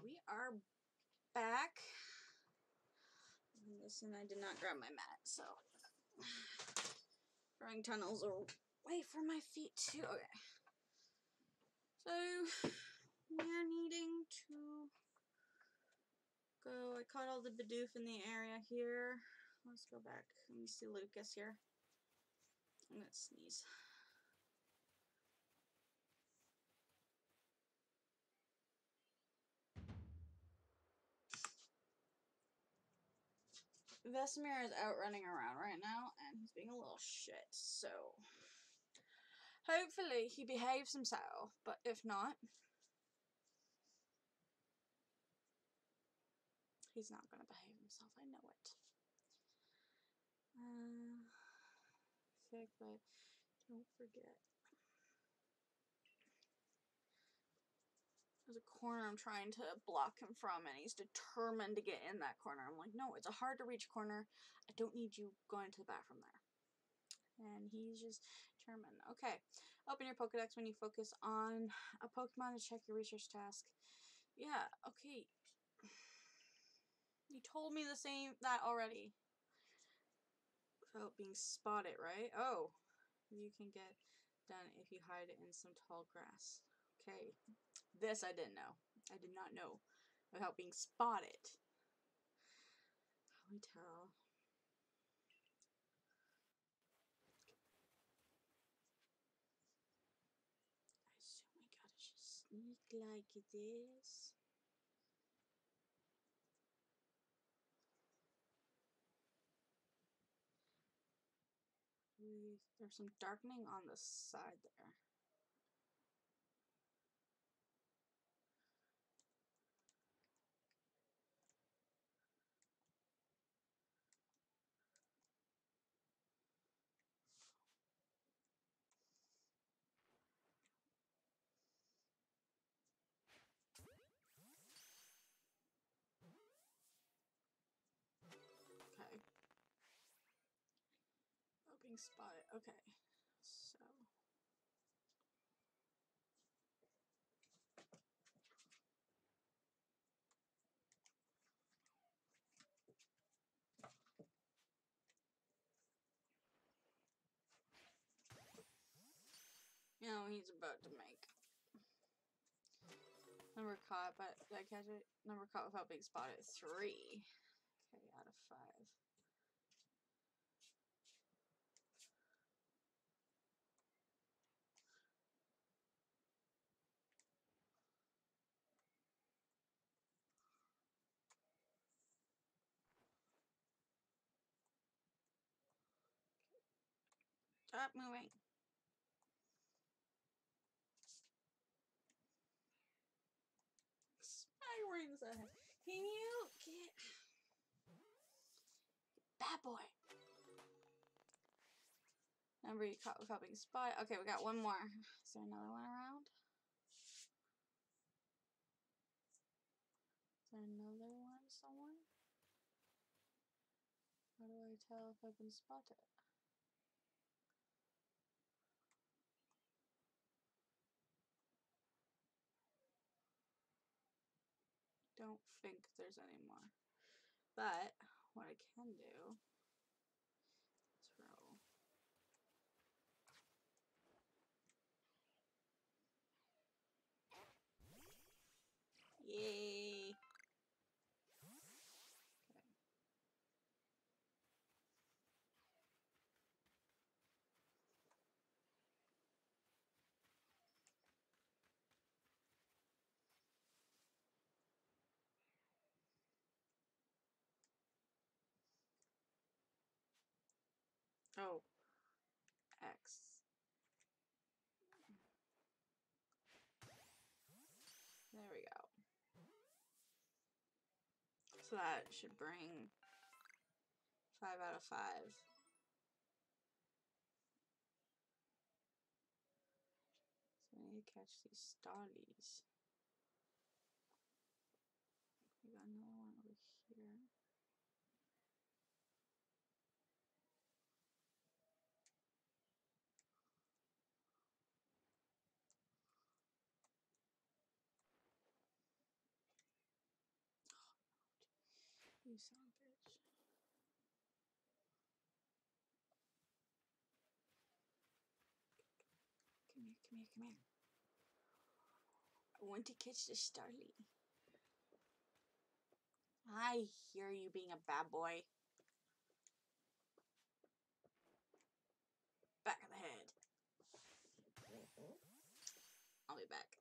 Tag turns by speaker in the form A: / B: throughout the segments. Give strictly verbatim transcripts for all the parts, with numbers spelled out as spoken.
A: we are back. Listen, I did not grab my mat, so throwing tunnels away from my feet too. Okay. So we're needing to go. I caught all the Bidoof in the area here. Let's go back. Let me see Lucas here. I'm gonna sneeze. Vesemir is out running around right now, and he's being a little shit, so hopefully he behaves himself, but if not, he's not going to behave himself, I know it. Uh, sick, but don't forget. There's a corner I'm trying to block him from, and he's determined to get in that corner. I'm like, no, it's a hard to reach corner. I don't need you going to the bathroom there. And he's just determined. Okay. Open your Pokedex when you focus on a Pokemon to check your research task. Yeah, okay. You told me the same that already. Without being spotted, right? Oh. You can get done if you hide it in some tall grass. Okay. This I didn't know. I did not know without being spotted. How we tell? I assume I gotta just sneak like this. There's some darkening on the side there. Okay. Oh, being spotted. Okay. So. You know, he's about to make. Number caught, but did I catch it? Number caught without being spotted. Three. Okay, out of five. Stop moving. Smack rings ahead. Can you get bad boy? Number you caught without being spotted. Okay, we got one more. Is there another one around? Is there another one somewhere? How do I tell if I've been spotted? Don't think there's any more. But what I can do is roll. Yay! Okay. Oh. X. There we go. So that should bring five out of five. So I need to catch these starlies. We got another one over here. You son of a bitch. Come here, come here, come here. I want to catch the starly. I hear you being a bad boy. Back of the head. I'll be back.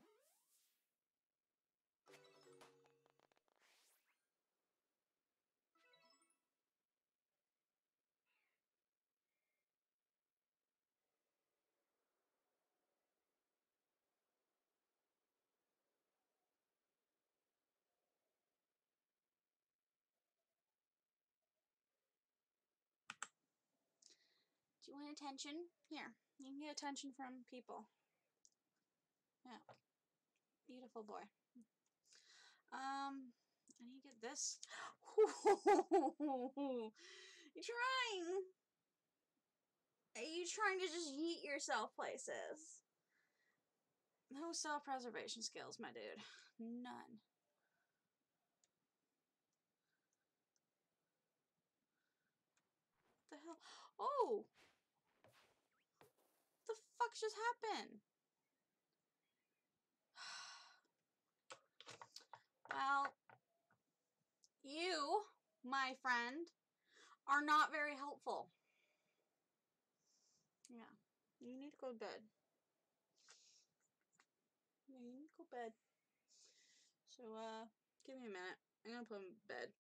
A: Do you want attention? Here, you can get attention from people. Yeah. Beautiful boy. Um, I need to get this. You trying? Are you trying to just yeet yourself places? No self-preservation skills, my dude. None. What the hell? Oh! What the fuck just happened? Well, you, my friend, are not very helpful. Yeah. You need to go to bed. Yeah, you need to go to bed. So, uh, give me a minute. I'm gonna put him to bed.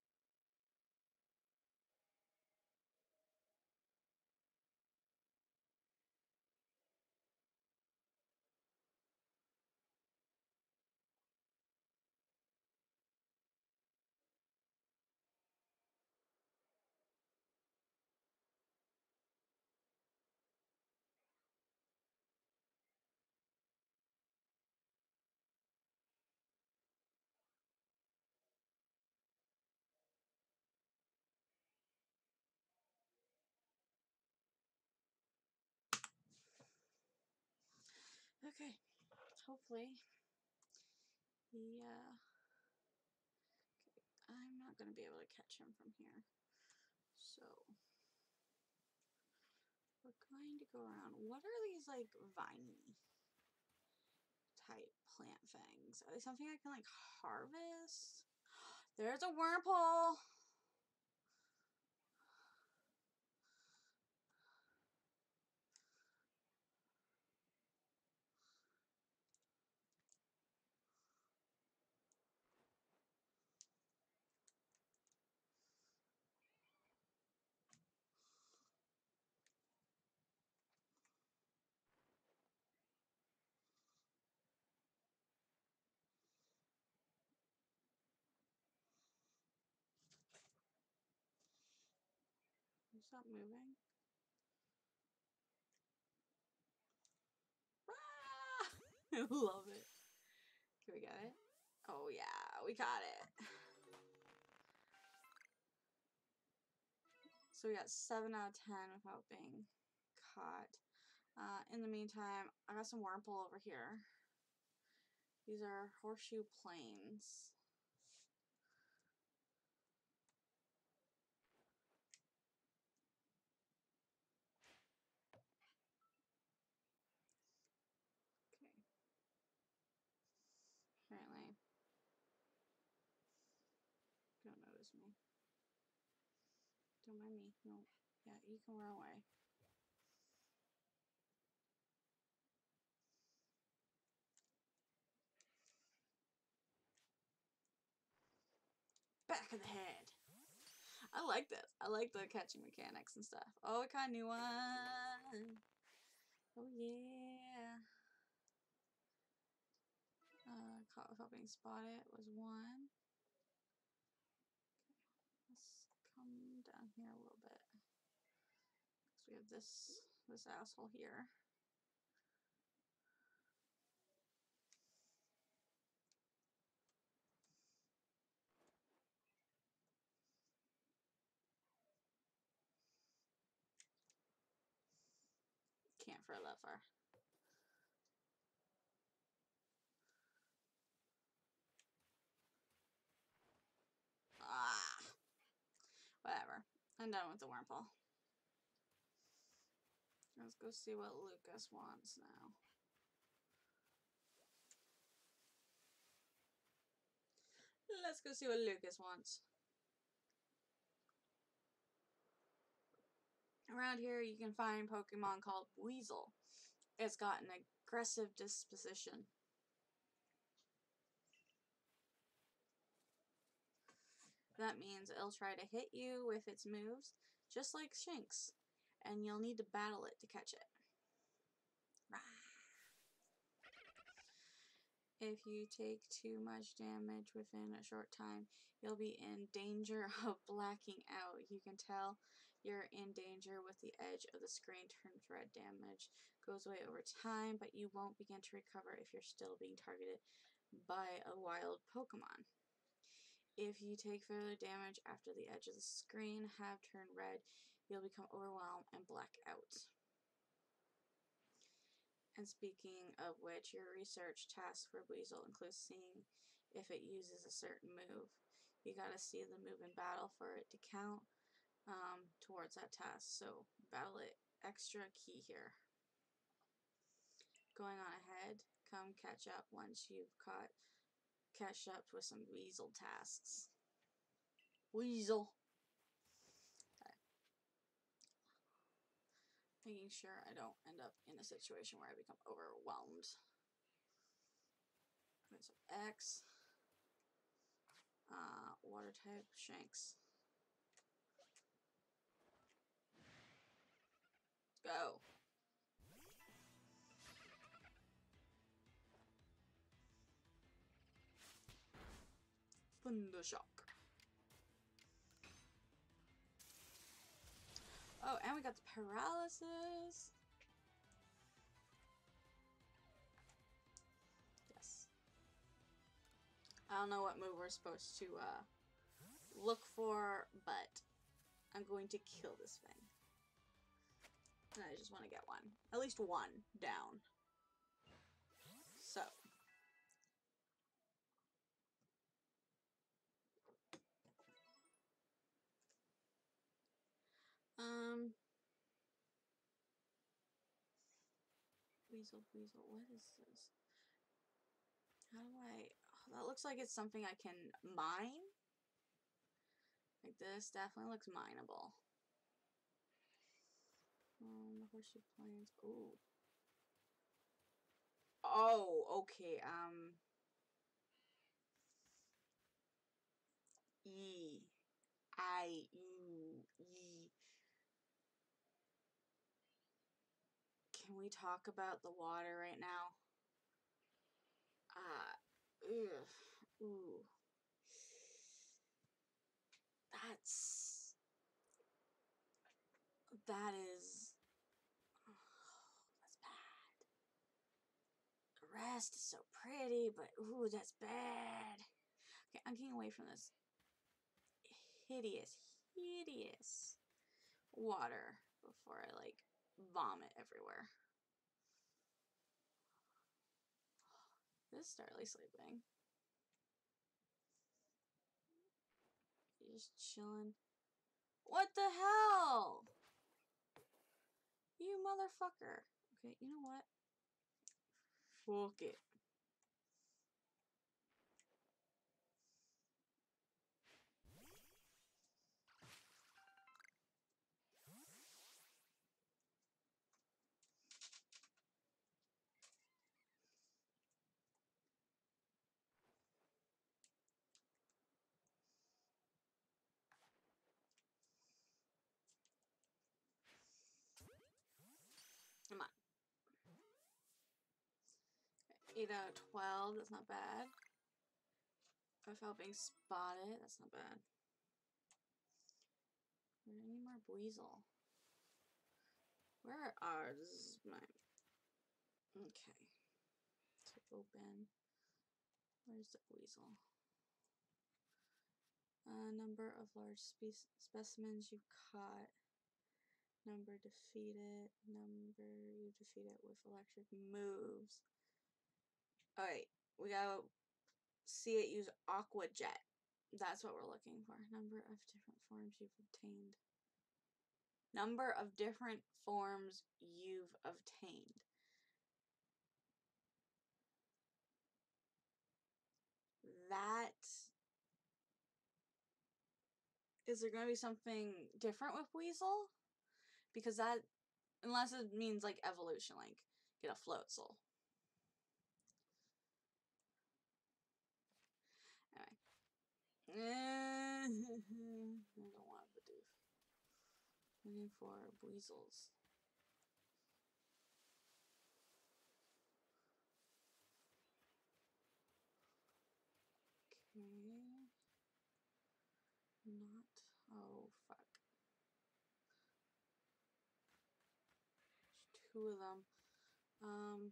A: Okay. Hopefully, he, uh, I'm not gonna be able to catch him from here. So, we're going to go around. What are these, like, viney type plant things? Are they something I can, like, harvest? There's a wormhole! Stop moving. Ah! I love it. Okay, we got it. Oh yeah, we got it. So we got seven out of ten without being caught. Uh, in the meantime, I got some wormhole over here. These are horseshoe planes. Okay. Apparently, don't notice me. Don't mind me. No. Yeah, you can run away. Back of the head. I like this. I like the catching mechanics and stuff. Oh, we got a new one. Oh yeah. Uh, caught without being spotted was one. Let's come down here a little bit. So we have this this asshole here. Can't throw that far. Ah. I'm done with the Wurmple. Let's go see what Lucas wants now. Let's go see what Lucas wants. Around here you can find Pokemon called Weasel. It's got an aggressive disposition. That means it'll try to hit you with its moves, just like Shinx, and you'll need to battle it to catch it. If you take too much damage within a short time, you'll be in danger of blacking out. You can tell you're in danger with the edge of the screen turns red. Damage goes away over time, but you won't begin to recover if you're still being targeted by a wild Pokemon. If you take further damage after the edge of the screen have turned red, you'll become overwhelmed and black out. And speaking of which, your research task for Weasel includes seeing if it uses a certain move. You gotta see the move in battle for it to count um, towards that task. So battle it. Extra key here. Going on ahead, come catch up once you've caught catch up with some Weasel tasks. Weasel. Okay. Making sure I don't end up in a situation where I become overwhelmed. Okay, so X. Uh, water type, Shanks. Let's go. Thunder Shock. Oh, and we got the paralysis. Yes. I don't know what move we're supposed to uh, look for, but I'm going to kill this thing. And I just want to get one. At least one down. So. Um. Weasel, Weasel, what is this? How do I... Oh, that looks like it's something I can mine. Like this definitely looks mineable. Um, horseshoe plains. Ooh. Oh, okay. Um. E. I. U. E. Can we talk about the water right now? Ah. Uh, ugh. Ooh. That's. That is. Oh, that's bad. The rest is so pretty, but ooh, that's bad. Okay, I'm getting away from this hideous, hideous water before I like vomit everywhere. This is Starly sleeping. You're just chilling. What the hell? You motherfucker. Okay, you know what? Fuck it. Come on. eight out of twelve, that's not bad. Without being spotted, that's not bad. I need more Weasel. Where are ours? Mine. Okay. So open. Where's the Weasel? Uh, number of large spe specimens you've caught. Number defeated. Number you defeated with electric moves. Alright, we gotta see it use Aqua Jet. That's what we're looking for. Number of different forms you've obtained. Number of different forms you've obtained. That... Is there going to be something different with Weasel? Because that... Unless it means, like, evolution, like, get a Floatzel. Anyway. I don't want a Bidoof. Looking for Weasels. Okay. Not... Oh, fuck. There's two of them. Um...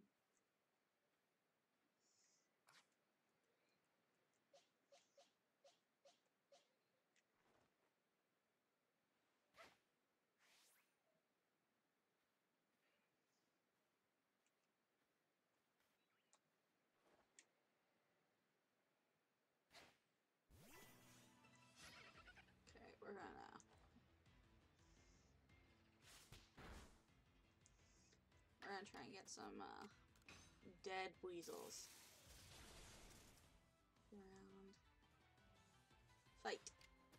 A: Okay, we're gonna... We're gonna try and get some, uh, dead Weasels. Around. Fight.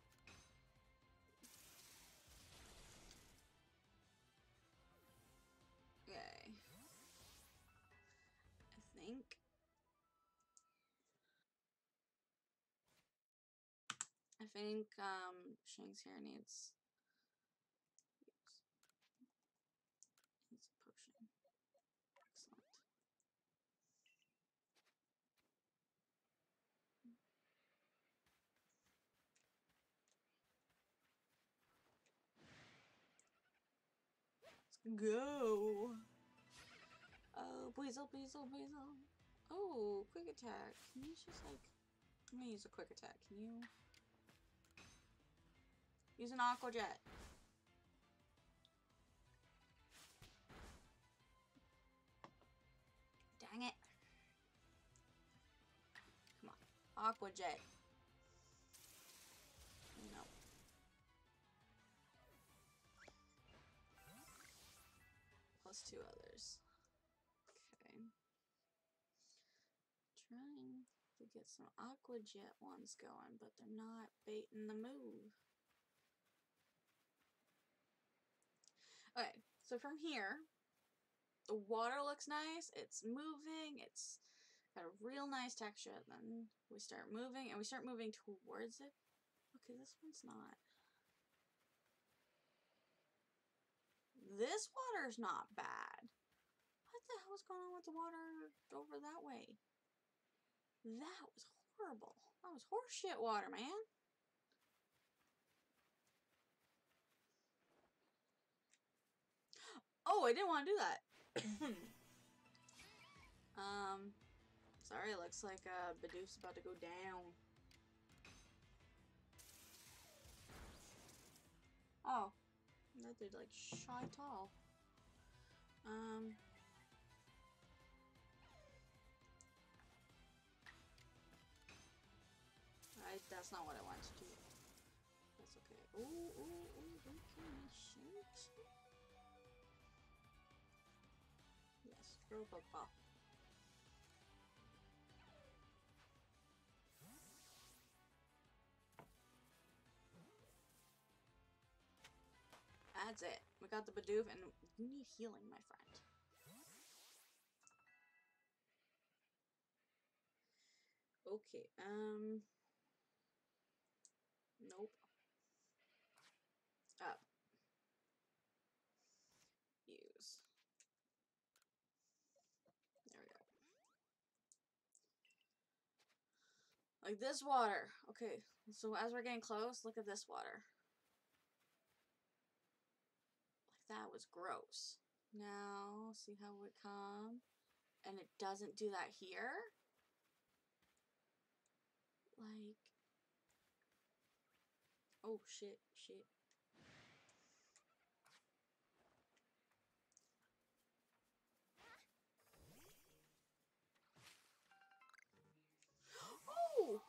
A: Okay. I think... I think, um, Shanks here needs... Needs a potion. Excellent. Let's go! Oh, Weasel, Weasel, Weasel. Oh, quick attack. Can you just, like... I'm gonna use a quick attack. Can you... Use an Aqua Jet. Dang it. Come on. Aqua Jet. No. Plus two others. Okay. Trying to get some Aqua Jet ones going, but they're not baiting the move. Okay, so from here, the water looks nice, it's moving, it's got a real nice texture. Then we start moving, and we start moving towards it. Okay, this one's not. This water's not bad. What the hell is going on with the water over that way? That was horrible. That was horseshit water, man. Oh, I didn't want to do that. um, sorry, it looks like uh, Bidoof's about to go down. Oh, that dude like shy tall. Um, I, that's not what I wanted to do. That's okay. Ooh, ooh, ooh, okay, shoot. Yes, throw Pokeball. That's it. We got the Bidoof, and you need healing, my friend. Okay, um... Nope. Up. Use. There we go. Like this water. Okay, so as we're getting close, look at this water. Like that was gross. Now, see how we come? And it doesn't do that here? Like... Oh, shit, shit. Oh!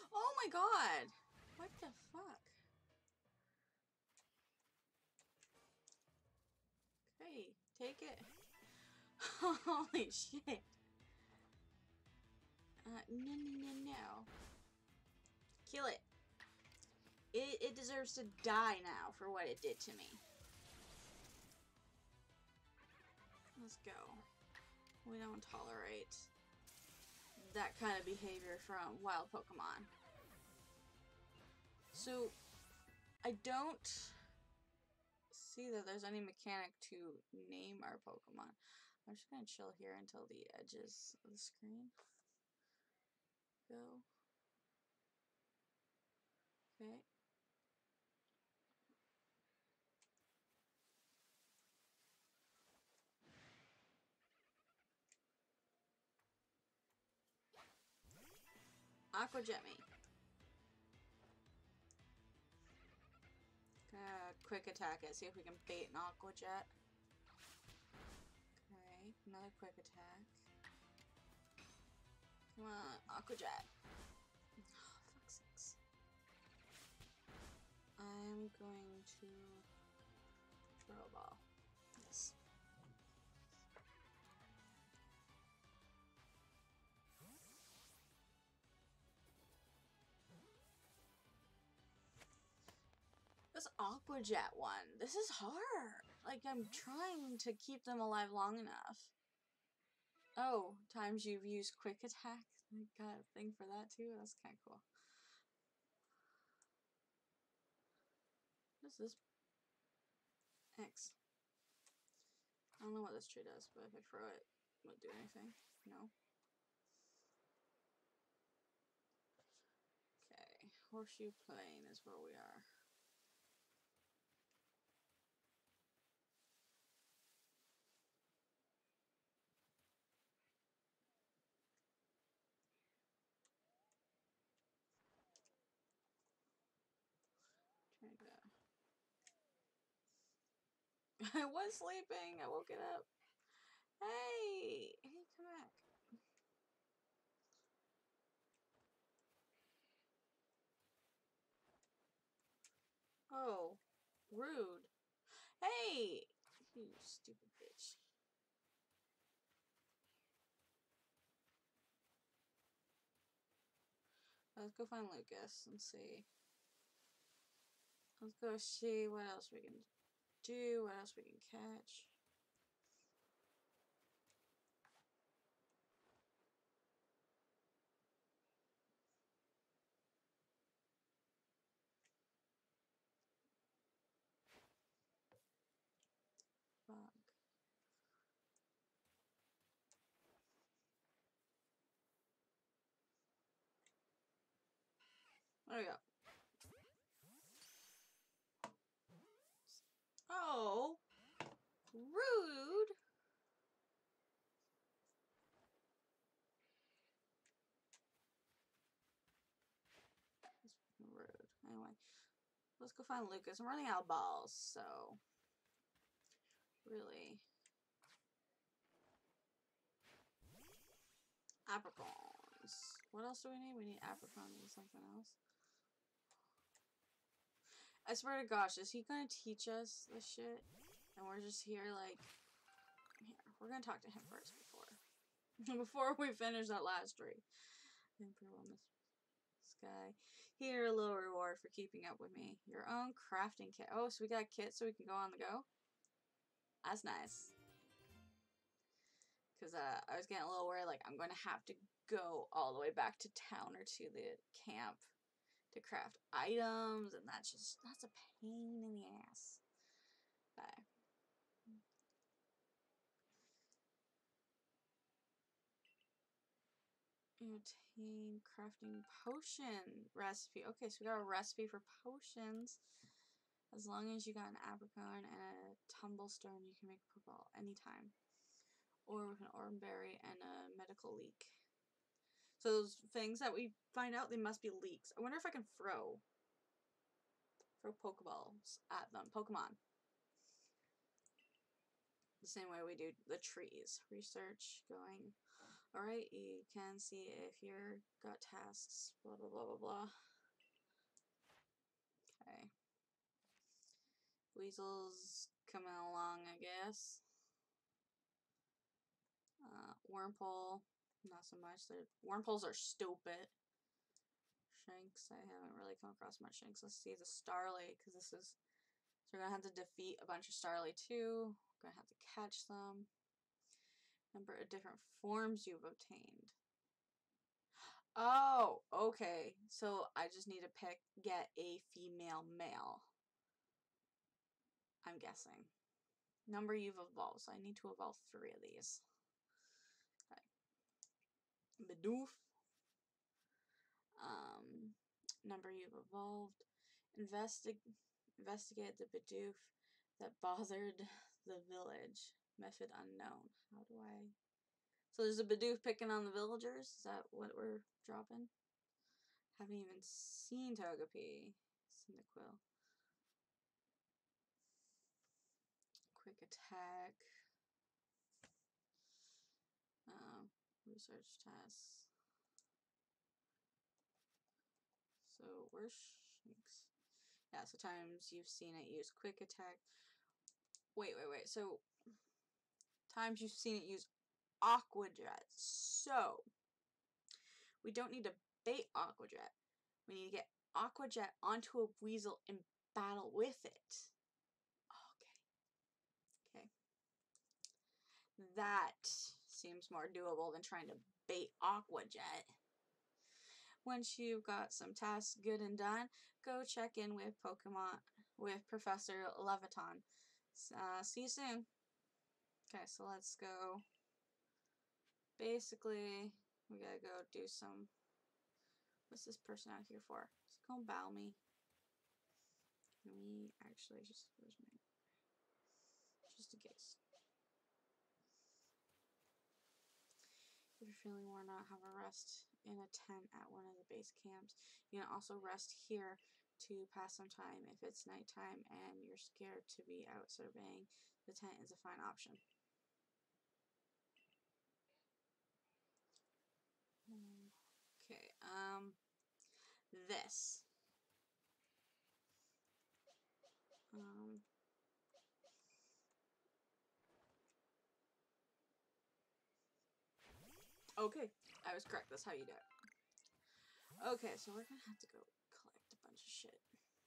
A: Oh my god! What the fuck? Okay, take it. Holy shit. Uh, no, no, no, no. Kill it. It, it deserves to die now for what it did to me. Let's go. We don't tolerate that kind of behavior from wild Pokemon. So, I don't see that there's any mechanic to name our Pokemon. I'm just gonna chill here until the edges of the screen go. Okay. Aqua Jet me. Gonna quick attack it, see if we can bait an Aqua Jet. Okay, another quick attack. Come on, Aqua Jet. Oh, fuck's sakes. I'm going to throw a ball. Yes. This Aqua Jet one, this is hard. Like, I'm trying to keep them alive long enough. Oh, times you've used quick attack. I got a thing for that too. That's kind of cool. What is this? X. I don't know what this tree does, but if I throw it, will it do anything? No. Okay, Horseshoe Plain is where we are. Trying to. I was sleeping. I woke it up. Hey, hey, come back. Oh, rude. Hey, you stupid bitch. Let's go find Lucas and see. Let's go see what else we can do, what else we can catch. Fuck. There we go. Oh, rude. That's rude. Anyway, let's go find Lucas. I'm running out of balls, so really. Apricons. What else do we need? We need apricons and something else. I swear to gosh, is he gonna teach us this shit? And we're just here like, here, we're gonna talk to him first before, before we finish that last tree. Sky. Here, a little reward for keeping up with me. Your own crafting kit. Oh, so we got a kit so we can go on the go? That's nice. Because uh, I was getting a little worried, like, I'm going to have to go all the way back to town or to the camp to craft items, and that's just, that's a pain in the ass. Bye. Obtain crafting potion recipe. Okay, so we got a recipe for potions. As long as you got an apricot and a tumblestone, you can make a purple anytime. Or with an oranberry and a medical leek. So those things that we find out, they must be leeks. I wonder if I can throw throw Pokeballs at them. Pokemon. The same way we do the trees. Research going. Alright, you can see if you're got tasks, blah blah blah blah blah. Okay. Weasel's coming along, I guess. Uh, Wormpole, not so much. They're, Wormpoles are stupid. Shanks, I haven't really come across much Shanks. Let's see the Starly, because this is... So we're going to have to defeat a bunch of Starly too. We're going to have to catch them. Number of different forms you've obtained. Oh, okay. So I just need to pick, get a female male. I'm guessing. Number you've evolved. So I need to evolve three of these. Okay. Bidoof. Um, number you've evolved. Investi investigate the Bidoof that bothered the village. Method unknown. How do I... So there's a Bidoof picking on the villagers? Is that what we're dropping? Haven't even seen Togepi. Seen the Quill. Quick attack. Um, research tasks. So where's Shanks? Yeah, so times you've seen it use quick attack. Wait, wait, wait. So times you've seen it use Aqua Jet. So we don't need to bait Aqua Jet. We need to get Aqua Jet onto a Weasel and battle with it. Okay. Okay. That seems more doable than trying to bait Aqua Jet. Once you've got some tasks good and done, go check in with Pokemon, with Professor Leviton. Uh, see you soon. Okay, so let's go. Basically, we gotta go do some... What's this person out here for? Just go bow me. Can we actually just... Where's my... Just in case. If you're feeling worn out, have a rest in a tent at one of the base camps. You can also rest here to pass some time if it's nighttime and you're scared to be out surveying. The tent is a fine option. Okay, um, this. Um, okay, I was correct. That's how you do it. Okay, so we're gonna have to go collect a bunch of shit.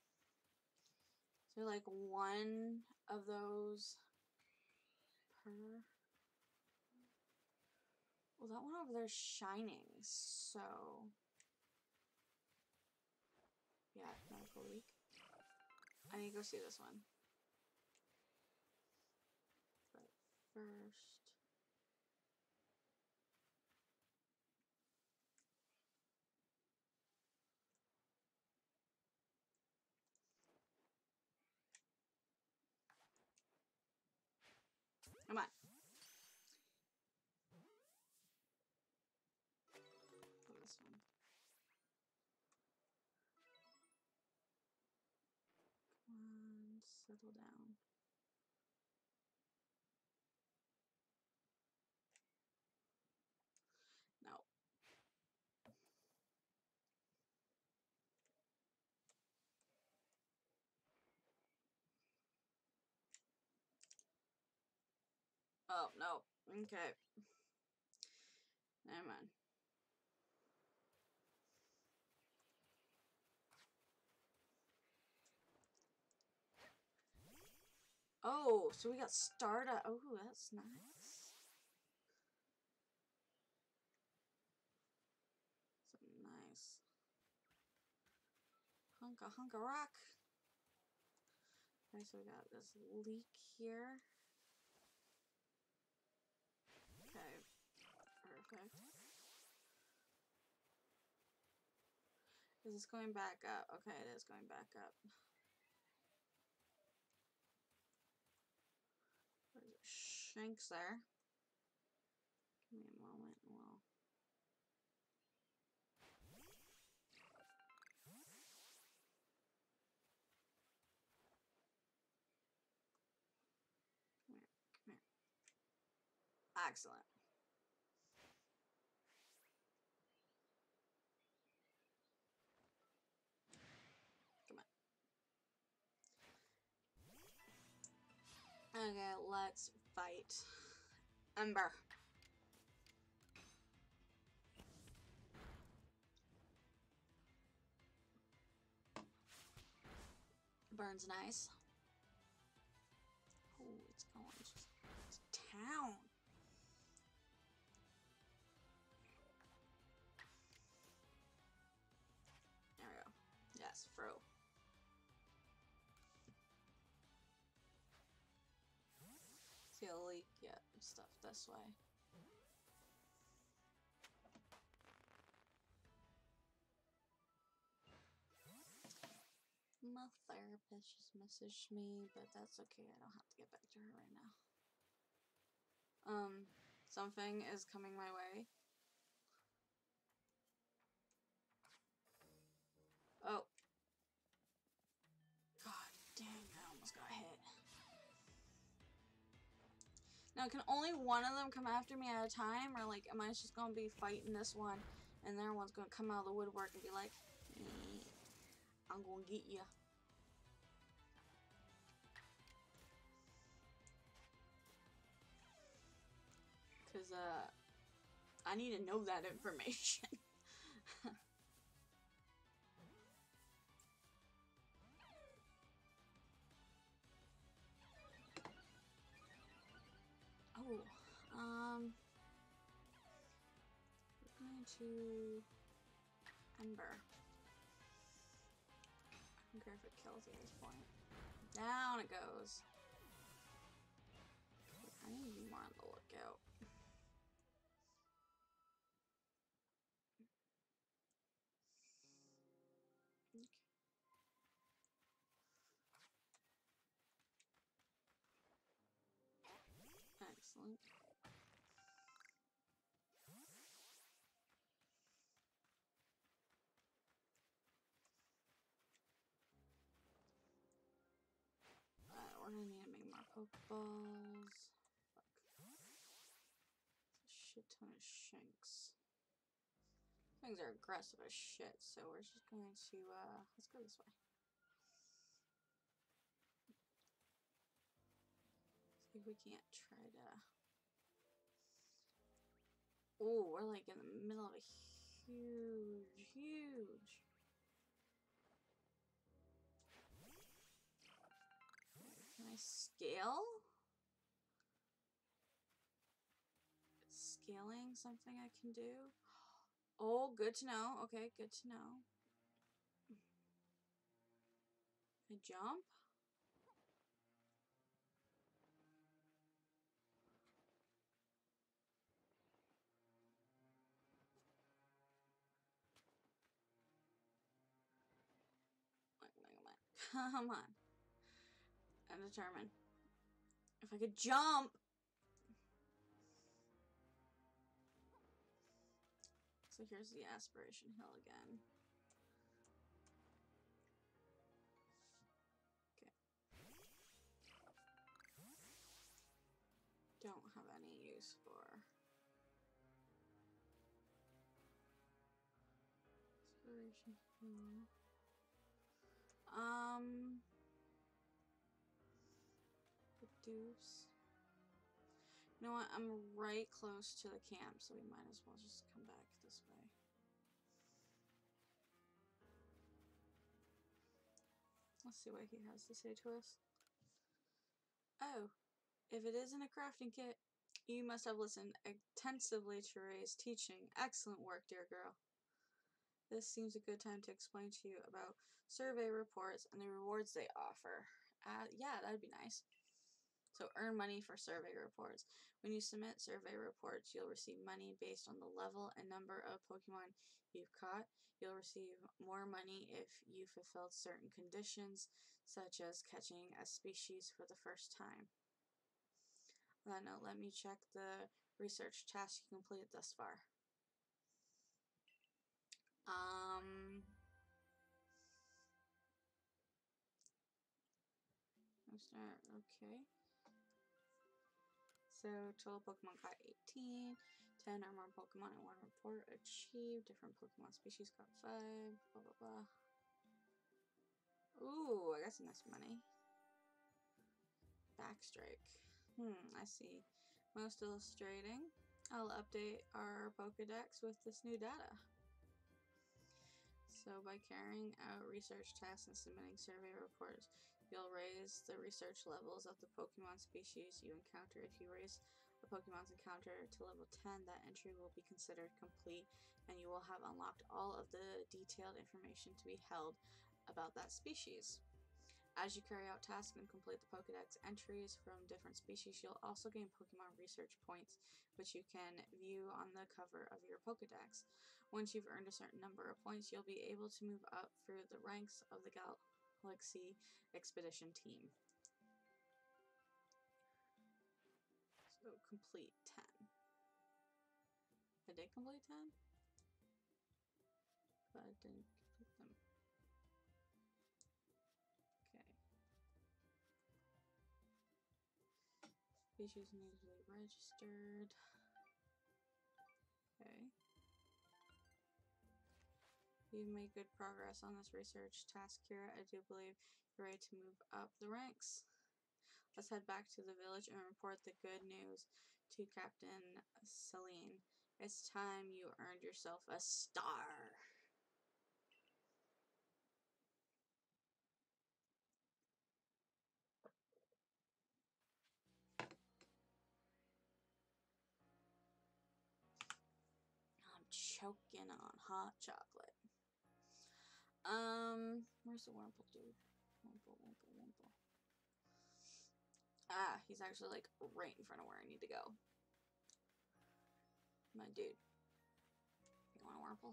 A: So like one of those per... Well, that one over there is shining, so... Yeah, medical leak. I need to go see this one. But first... Come on. This one. Come on, settle down. No. Oh, no. Okay. Never mind. Oh, so we got Stardust. Oh, that's nice. Something nice. Hunka hunka rock. Okay, so we got this leak here. Okay, perfect. Is this going back up? Okay, it is going back up. There's Shanks there. Give me a moment. Well, come here, come here. Excellent. let's fight. Ember. Burns nice. Oh, it's going to town. There we go. Yes, fro. See a leak, yeah, stuff this way. My therapist just messaged me, but that's okay. I don't have to get back to her right now. Um, something is coming my way. Oh. God dang, I almost got hit. Now, can only one of them come after me at a time? Or, like, am I just gonna be fighting this one, and their one's gonna come out of the woodwork and be like, eh, I'm gonna get ya. Because, uh, I need to know that information. Oh, um, we're going to Ember. I don't care if it kills at this point. Down it goes. I need to be more on the lookout. Okay. Excellent. Alright, we're gonna need to make more Pokeballs. Fuck. A shit ton of shanks. Things are aggressive as shit, so we're just going to, uh, let's go this way. See if we can't try to... Oh, we're like in the middle of a huge, huge... Can I scale? Is scaling something I can do? Oh, good to know. Okay, good to know. Can I jump? Come on. I'm determined. If I could jump! So here's the aspiration hill again. Okay. Don't have any use for... Aspiration hill. Um... The deuce. You know what? I'm right close to the camp, so we might as well just come back this way. Let's see what he has to say to us. Oh, if it isn't a crafting kit, you must have listened attentively to Ray's teaching. Excellent work, dear girl. This seems a good time to explain to you about survey reports and the rewards they offer. Uh, yeah, that'd be nice. So earn money for survey reports. When you submit survey reports, you'll receive money based on the level and number of Pokemon you've caught. You'll receive more money if you fulfilled certain conditions, such as catching a species for the first time. On that note, let me check the research task you completed thus far. Um... Okay. So, total Pokemon caught eighteen, ten or more Pokemon in one report achieved, different Pokemon species caught five, blah blah blah. Ooh, I got some nice money. Backstrike. Hmm, I see. Most illustrating. I'll update our Pokedex with this new data. So by carrying out research tasks and submitting survey reports, you'll raise the research levels of the Pokemon species you encounter. If you raise a Pokemon's encounter to level ten, that entry will be considered complete, and you will have unlocked all of the detailed information to be held about that species. As you carry out tasks and complete the Pokedex entries from different species, you'll also gain Pokemon research points, which you can view on the cover of your Pokedex. Once you've earned a certain number of points, you'll be able to move up through the ranks of the Galaxy Expedition team. So complete ten. I did complete ten? But I didn't complete them. Okay. Species newly registered. Okay. You've made good progress on this research task here. I do believe you're ready to move up the ranks. Let's head back to the village and report the good news to Captain Celine. It's time you earned yourself a star. I'm choking on hot chocolate. Um, where's the Wurmple dude? Wurmple, Wurmple, Wurmple. Ah, he's actually like right in front of where I need to go. My dude. You want a Wurmple?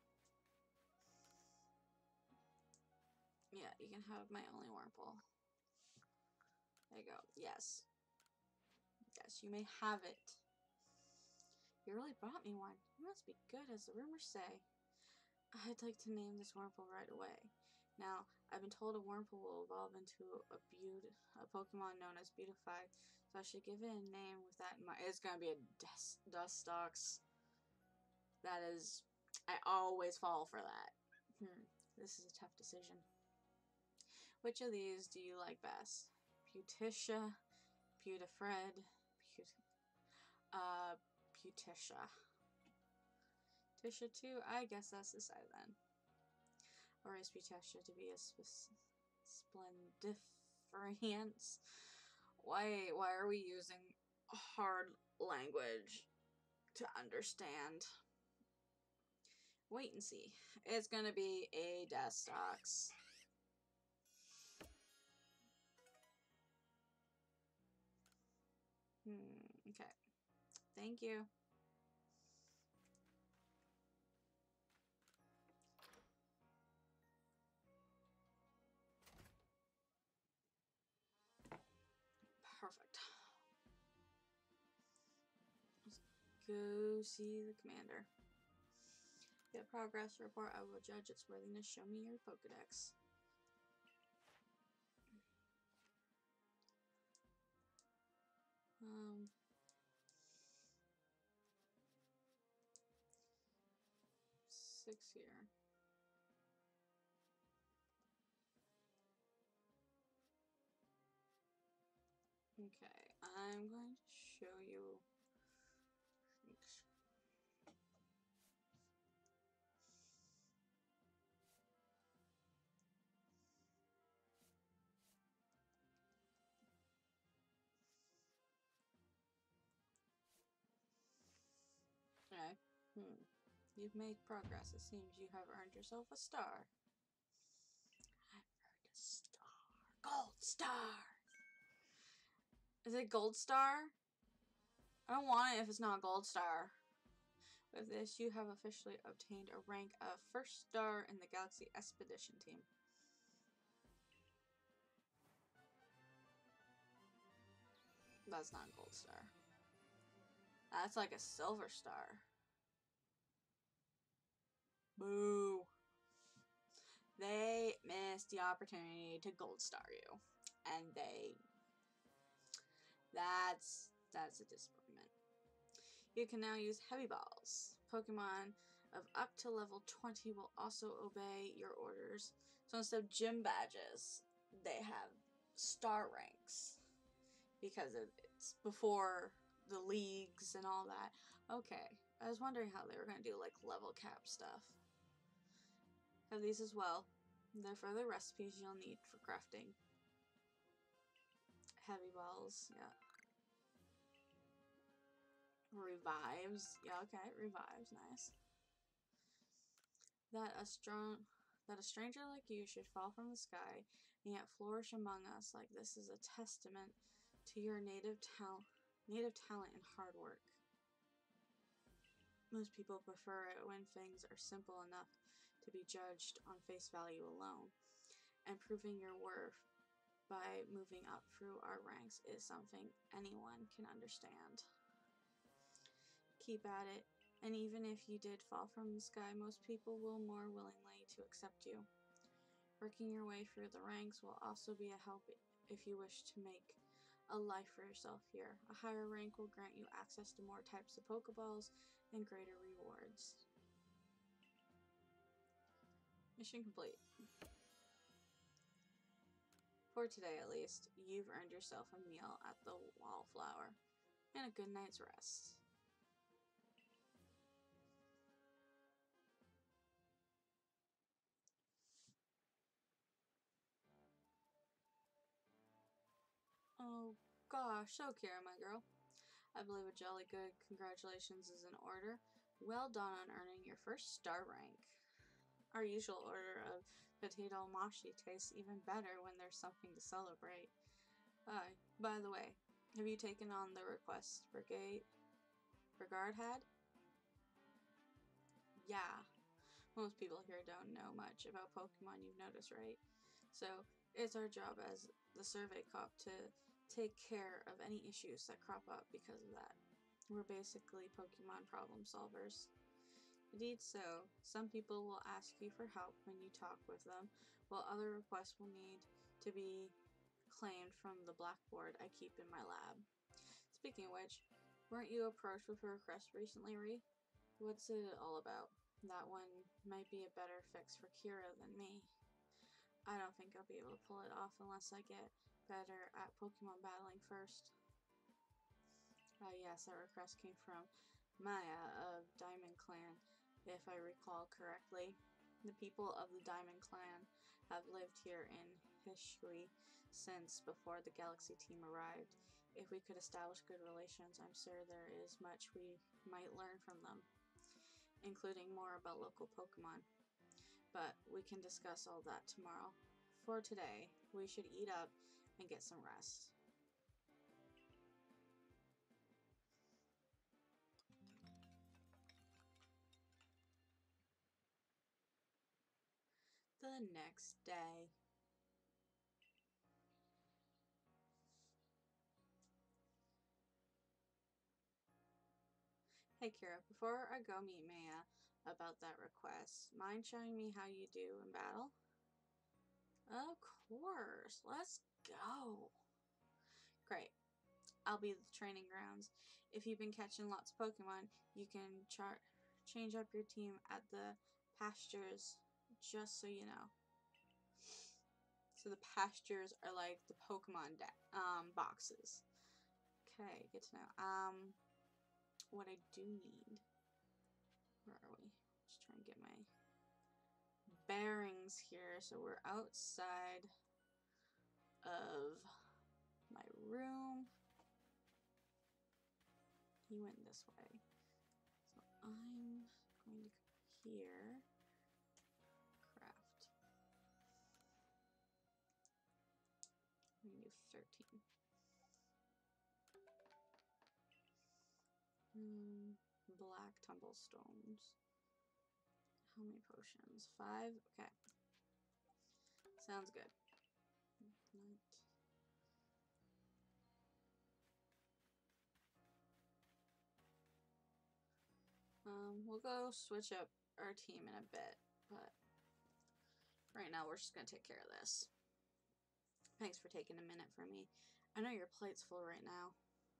A: Yeah, you can have my only Wurmple. There you go. Yes. Yes, you may have it. You really brought me one. You must be good, as the rumors say. I'd like to name this Wurmple right away. Now, I've been told a Wurmple will evolve into a beaut a Pokemon known as Beautified, so I should give it a name with that in mind. It's gonna be a Dust Dustox. That is, I always fall for that. Hmm, this is a tough decision. Which of these do you like best? Beauticia, Beautifred, Beaut uh, Beauticia. Beauticia two? I guess that's the side then. Or is Beauticia to be a sp splendiference? Why, why are we using hard language to understand? Wait and see. It's gonna be a Dustox. Hmm, okay. Thank you. Perfect. Let's go see the commander. Get progress report. I will judge its worthiness. Show me your Pokedex. Um... Six here. Okay, I'm going to show you. Okay. Hmm. You've made progress. It seems you have earned yourself a star. I've earned a star. Gold star! Is it gold star? I don't want it if it's not gold star. With this, you have officially obtained a rank of first star in the Galaxy Expedition team. That's not gold star. That's like a silver star. Boo. They missed the opportunity to gold star you. And they... That's... That's a disappointment. You can now use heavy balls. Pokemon of up to level twenty will also obey your orders. So instead of gym badges, they have star ranks. because it's before the leagues and all that. Okay, I was wondering how they were going to do like level cap stuff. Have these as well. They're for the recipes you'll need for crafting. Heavy balls, yeah. Revives, yeah, okay, revives, nice. That a strong, that a stranger like you should fall from the sky and yet flourish among us like this is a testament to your native talent, native talent and hard work. Most people prefer it when things are simple enough to be judged on face value alone, and proving your worth by moving up through our ranks is something anyone can understand. Keep at it, and even if you did fall from the sky, most people will more willingly to accept you. Working your way through the ranks will also be a help if you wish to make a life for yourself here. A higher rank will grant you access to more types of Pokeballs and greater rewards. Mission complete. For today at least, you've earned yourself a meal at the Wallflower and a good night's rest. Oh gosh, so Kira, my girl. I believe a jolly good congratulations is in order. Well done on earning your first star rank. Our usual order of potato mashi tastes even better when there's something to celebrate. Uh, by the way, have you taken on the request brigade Brigard had? Yeah. Most people here don't know much about Pokemon, you've noticed, right? So, it's our job as the survey cop to take care of any issues that crop up because of that. We're basically Pokemon problem solvers. Indeed so, some people will ask you for help when you talk with them, while other requests will need to be claimed from the blackboard I keep in my lab. Speaking of which, weren't you approached with a request recently, Ree? What's it all about? That one might be a better fix for Kira than me. I don't think I'll be able to pull it off unless I get better at Pokemon battling first. Ah, uh, yes, that request came from Maya of Diamond Clan, if I recall correctly. The people of the Diamond Clan have lived here in Hishui since before the Galaxy team arrived. If we could establish good relations, I'm sure there is much we might learn from them, including more about local Pokemon. But we can discuss all that tomorrow. For today, we should eat up and get some rest. The next day. Hey Kira, before I go meet Maya about that request, mind showing me how you do in battle? Of course, let's go. Great, I'll be the training grounds. If you've been catching lots of Pokemon, you can char change up your team at the pastures, just so you know. So the pastures are like the Pokemon um, boxes. Okay, good to know. Um, what I do need. Where are we? Just trying to get my bearings here. So we're outside of my room. He went this way. So I'm going to come here. Craft. I'm going to do thirteen. Hmm, black tumblestones. How many potions? Five? Okay. Sounds good. Not... Um, we'll go switch up our team in a bit, but right now we're just gonna take care of this. Thanks for taking a minute for me. I know your plate's full right now.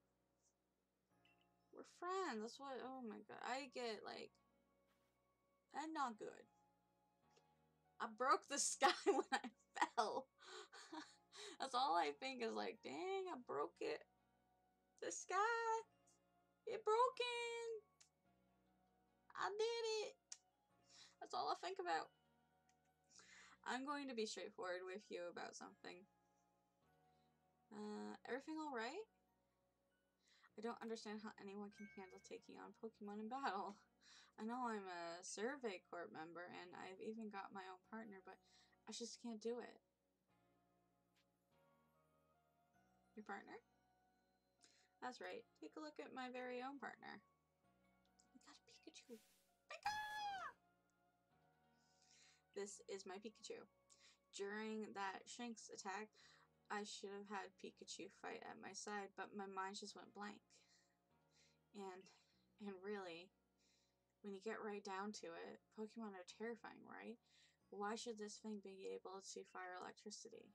A: We're friends. That's what. Oh my god. I get like. I'm not good. I broke the sky when I fell. That's all all I think is like, dang, I broke it. The sky, it broken. I did it. That's all I think about. I'm going to be straightforward with you about something. Uh, everything alright? I don't understand how anyone can handle taking on Pokemon in battle. I know I'm a Survey Corps member and I've even got my own partner, but I just can't do it. Your partner? That's right. Take a look at my very own partner. We got a Pikachu. Pika! This is my Pikachu. During that Shanks attack, I should have had Pikachu fight at my side, but my mind just went blank. And, and really, when you get right down to it, Pokemon are terrifying, right? Why should this thing be able to fire electricity?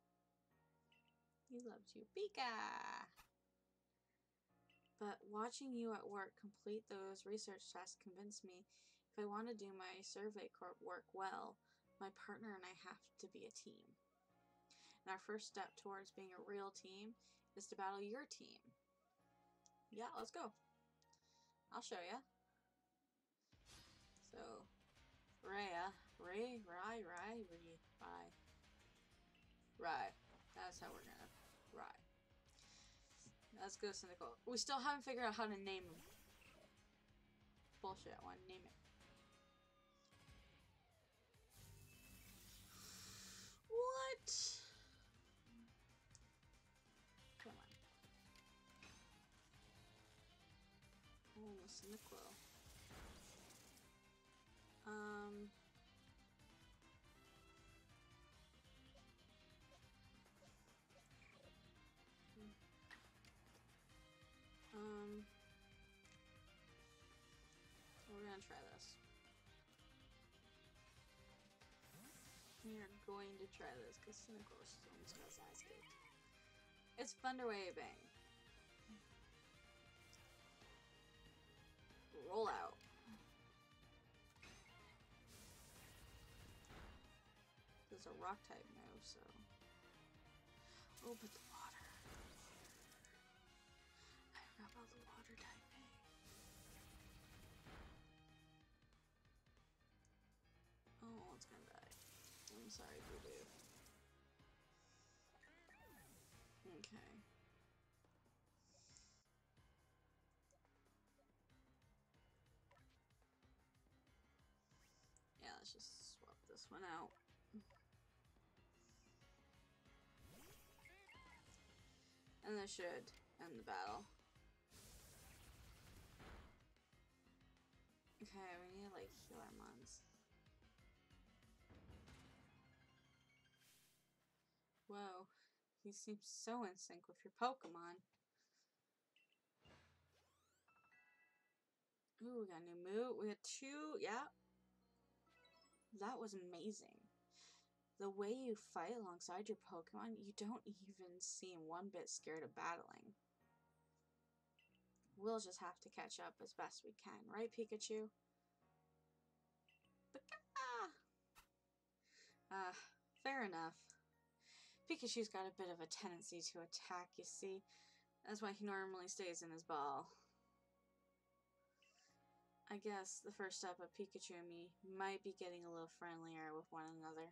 A: He loves you, Pika! But watching you at work complete those research tasks convinced me if I want to do my Survey Corps work well, my partner and I have to be a team. And our first step towards being a real team is to battle your team. Yeah, let's go. I'll show ya. So, Rhea, Ray, Rai, Rai, Rai, Rai, Rai. That's how we're gonna Rai. Let's go, Cynical. We still haven't figured out how to name him. Bullshit, I want to name it. What? Come on. Oh, Cynical. Um... Um, we're gonna try this. We are going to try this because Cynical is almost got his eyes kicked. It's Thunder Waving. Roll out. There's a rock type move, so. Oh, but the water. I forgot about the water typing. Oh, it's gonna die. I'm sorry, Voodoo. Okay. Yeah, let's just swap this one out. And this should end the battle. Okay, we need to like heal our mons. Whoa, you seem so in sync with your Pokemon. Ooh, we got a new move. We got two, yeah. That was amazing. The way you fight alongside your Pokemon, you don't even seem one bit scared of battling. We'll just have to catch up as best we can, right, Pikachu? Ah, uh, fair enough. Pikachu's got a bit of a tendency to attack, you see. That's why he normally stays in his ball. I guess the first step of Pikachu and me might be getting a little friendlier with one another.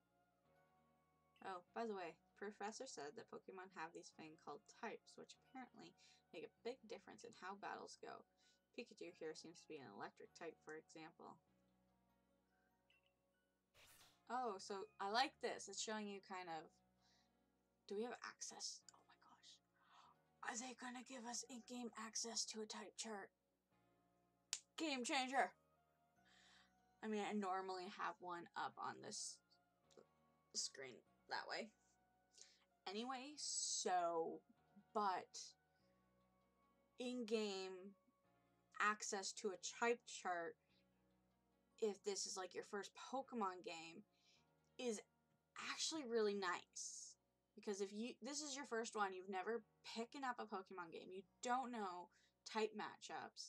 A: Oh, by the way, Professor said that Pokemon have these things called types, which apparently make a big difference in how battles go. Pikachu here seems to be an electric type, for example. Oh, so I like this. It's showing you kind of... Do we have access? Oh my gosh. Are they gonna give us in-game access to a type chart? Game changer! I mean, I normally have one up on this screen that way. Anyway, so... But... in-game access to a type chart, if this is like your first Pokemon game, is actually really nice. Because if you this is your first one, you've never picking up a Pokemon game, you don't know type matchups.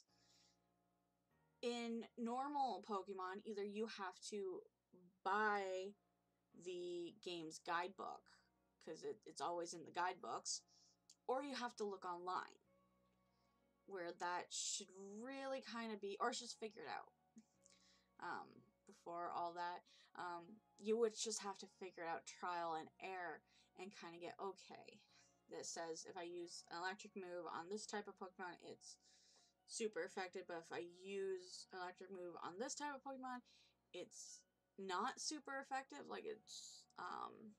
A: In normal Pokemon, either you have to buy the game's guidebook, because it, it's always in the guidebooks, or you have to look online, where that should really kind of be, or it's just figured out. Um, before all that, um, you would just have to figure out trial and error and kind of get, okay, this says if I use an electric move on this type of Pokemon, it's super effective, but if I use an electric move on this type of Pokemon, it's not super effective, like it's um,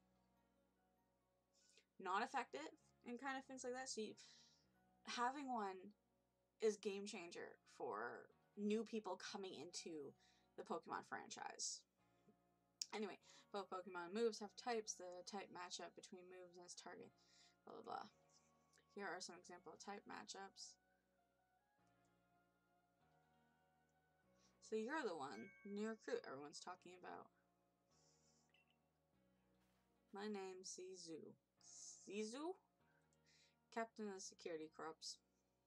A: not effective, and kind of things like that. So you, having one is game changer for new people coming into the Pokemon franchise. Anyway, both Pokemon moves have types. The type matchup between moves and its target, blah blah blah. Here are some example of type matchups. So you're the one, new recruit everyone's talking about. My name's Zizu. Zizu? Captain of Security Corps.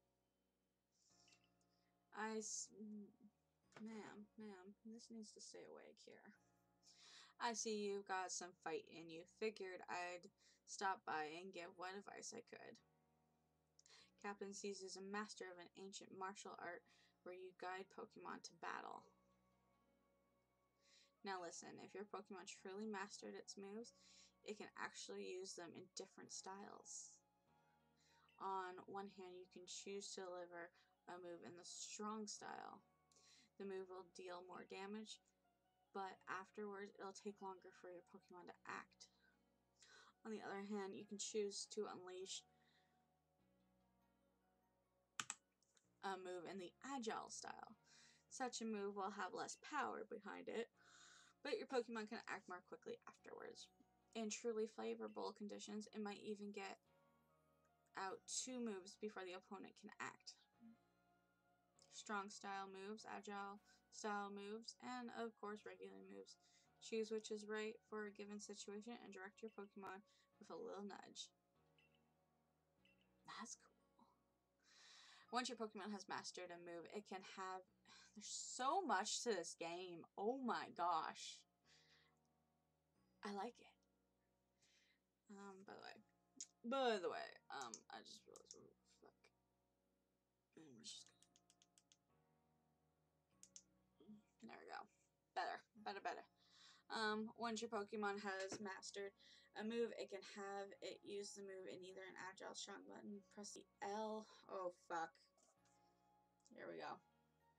A: I... Ma'am, ma'am, this needs to stay awake here. I see you've got some fight in you. Figured I'd stop by and give what advice I could. Captain Zizu is a master of an ancient martial art where you guide Pokemon to battle. Now listen, if your Pokemon truly mastered its moves, it can actually use them in different styles. On one hand, you can choose to deliver a move in the strong style. The move will deal more damage, but afterwards it'll take longer for your Pokemon to act. On the other hand, you can choose to unleash a move in the agile style. Such a move will have less power behind it, but your Pokemon can act more quickly afterwards. In truly favorable conditions, it might even get out two moves before the opponent can act. Strong style moves, agile style moves, and of course regular moves. Choose which is right for a given situation and direct your Pokemon with a little nudge. That's cool. Once your Pokemon has mastered a move, it can have... There's so much to this game. Oh my gosh. I like it. Um, by the way. By the way, um, I just realized... Oh, fuck. I'm just gonna... There we go. Better. Better, better. Um, once your Pokemon has mastered a move, it can have it use the move in either an agile strong button. Press the L. Oh, fuck. Here we go.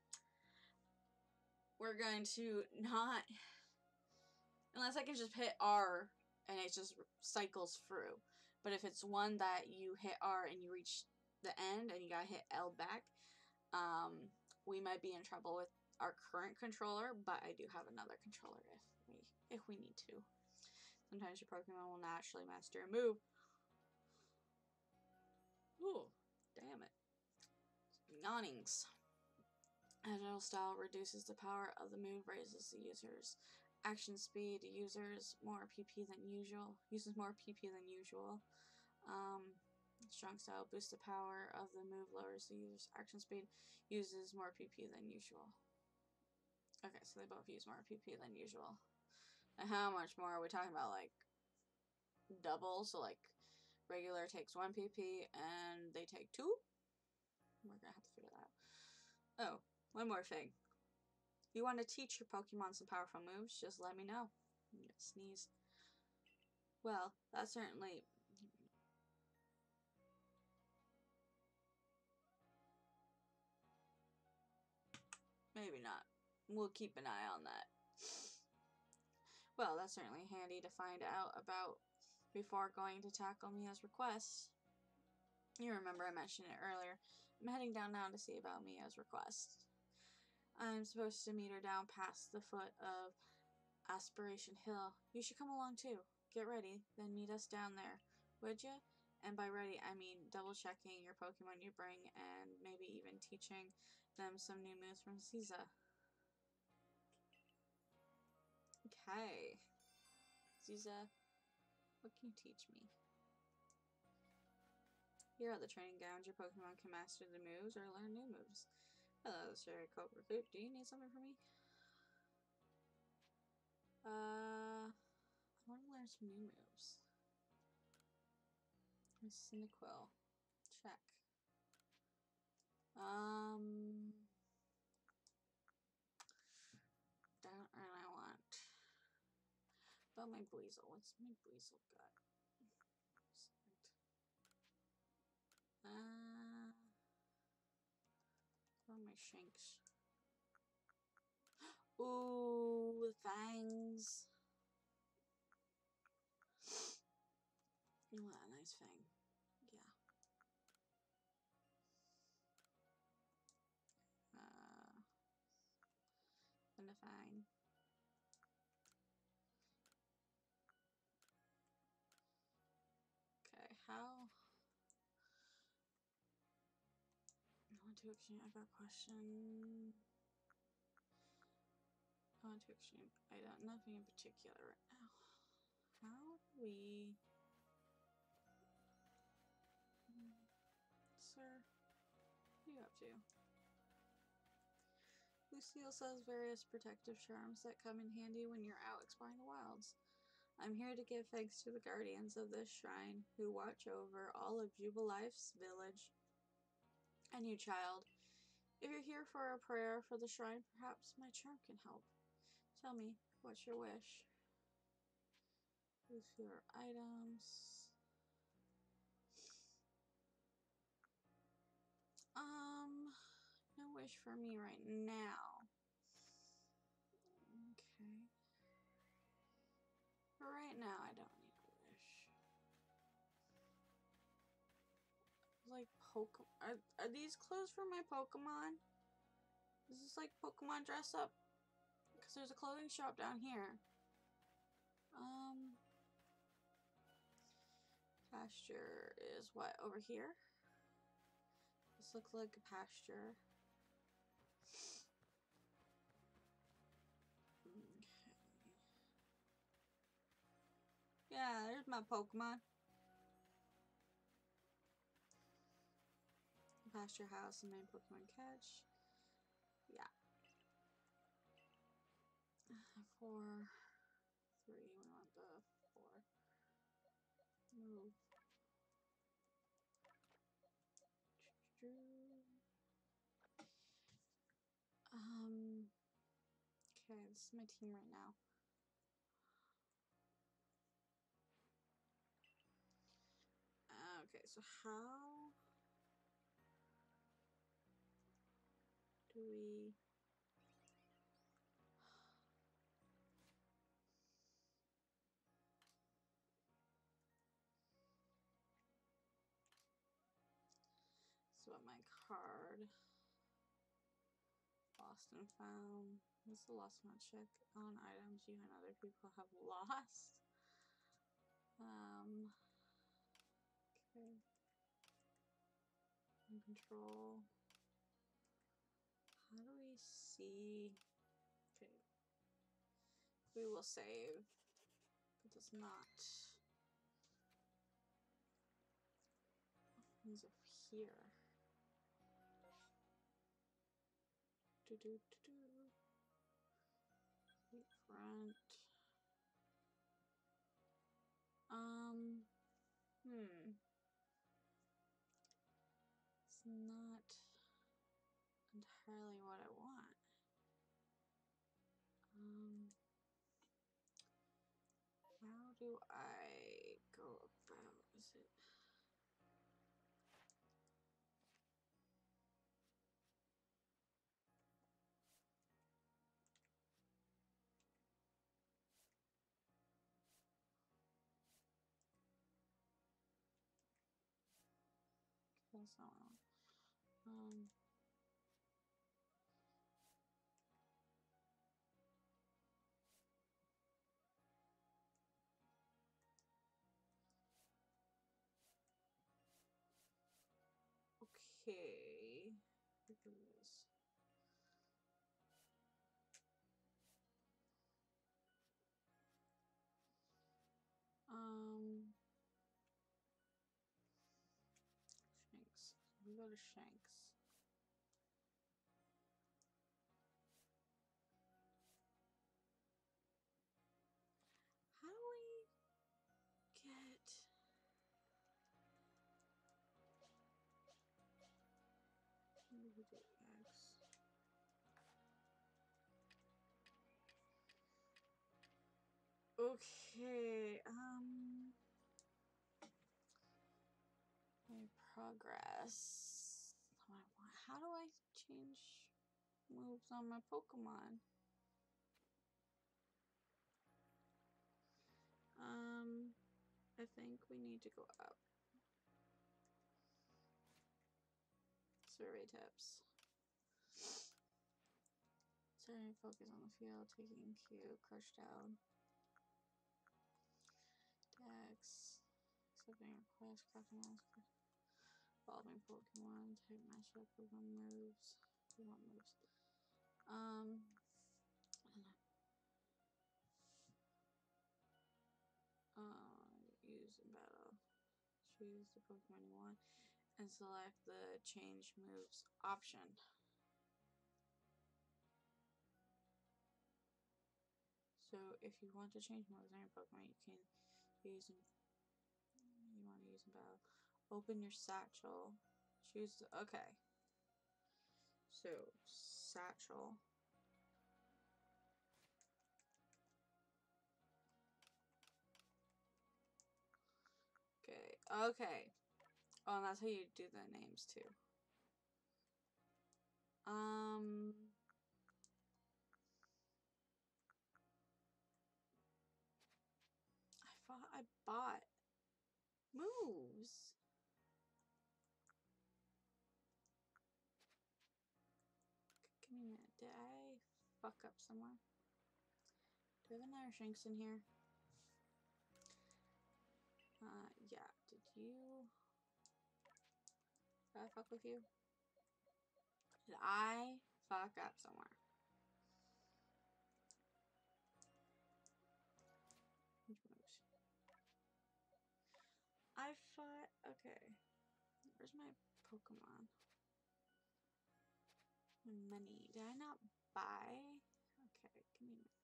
A: We're going to not... Unless I can just hit R and it just cycles through. But if it's one that you hit R and you reach the end and you gotta hit L back, um, we might be in trouble with our current controller, but I do have another controller if we if we need to. Sometimes your Pokemon will naturally master a move. Ooh, damn it. Yawnings. Agile style reduces the power of the move, raises the user's action speed. Users more P P than usual. Uses more P P than usual. Um, strong style boosts the power of the move, lowers the user's action speed. Uses more P P than usual. Okay, so they both use more P P than usual. And how much more are we talking about? Like double? So like regular takes one P P and they take two? We're gonna have to figure that out. Oh, one more thing. If you want to teach your Pokemon some powerful moves, just let me know. I'm gonna sneeze. Well, that's certainly... Maybe not. We'll keep an eye on that. Well, that's certainly handy to find out about before going to tackle Mia's request. You remember I mentioned it earlier. I'm heading down now to see about Mia's request. I'm supposed to meet her down past the foot of Aspiration Hill. You should come along too. Get ready, then meet us down there, would you? And by ready, I mean double checking your Pokemon you bring and maybe even teaching them some new moves from Ziza. Okay. Ziza, what can you teach me? Here are the training grounds. Your Pokemon can master the moves or learn new moves. Hello, Sir Coat Recruit. Do you need something from me? Uh, I want to learn some new moves. Cyniquil. Check. Um, don't really want. Oh, my Buizel. What's my Buizel got? Uh, where are my Shanks? Ooh, fangs. You want a nice fang? Yeah. Uh, and a fang. Okay, how? I want to exchange. I got a question. I want to exchange. I don't. Nothing in particular right now. How do we? Sir, what are you up to? Lucille says various protective charms that come in handy when you're out exploring the wilds. I'm here to give thanks to the guardians of this shrine who watch over all of Jubilife's village. And you, child, if you're here for a prayer for the shrine, perhaps my charm can help. Tell me, what's your wish? Use your items. Um, no wish for me right now. Okay. For right now, I don't need a wish. Like Pokemon. Are, are these clothes for my Pokemon? Is this like Pokemon dress up? Because there's a clothing shop down here. Um, pasture is what, over here? This looks like a pasture. Okay. Yeah, there's my Pokemon. Pasture house and main Pokemon catch. Yeah. Four, three. We want the four. Move. Um. Okay, this is my team right now. Okay, so how do we? So what my card? Lost and found. What's the lost amount check on items you and other people have lost? Um. Okay. In control. How do we see? Okay. We will save. It does not. He's up here. Do do do do. Keep front. Um. Hmm. It's not entirely what I want. Um. How do I go about? Is it? That's not what I want. Um. Okay. Look at this. Um. Shanks. We go to Shanks. How do we get? we do X. Okay, um, my progress. How do I change moves on my Pokemon? Um, I think we need to go up. Survey tips. Turning focus on the field, taking Q, crush down. Dex. Accepting request, crafting master. Evolving Pokemon, type matchup, Pokemon moves. Pokemon moves. Um. Uh, use in battle. Choose the Pokemon you want and select the change moves option. So if you want to change moves on your Pokemon, you can use them. You want to use in battle. Open your satchel. Choose the, okay. So satchel. Okay. Okay. Oh, and that's how you do the names too. Um. I thought I bought moves. Give me a minute. Did I fuck up somewhere? Do we have another Shinx in here? Uh, yeah. Did you... Did I fuck with you? Did I fuck up somewhere? I thought... Okay. Where's my Pokemon? My money. Did I not buy? Okay, give me a minute.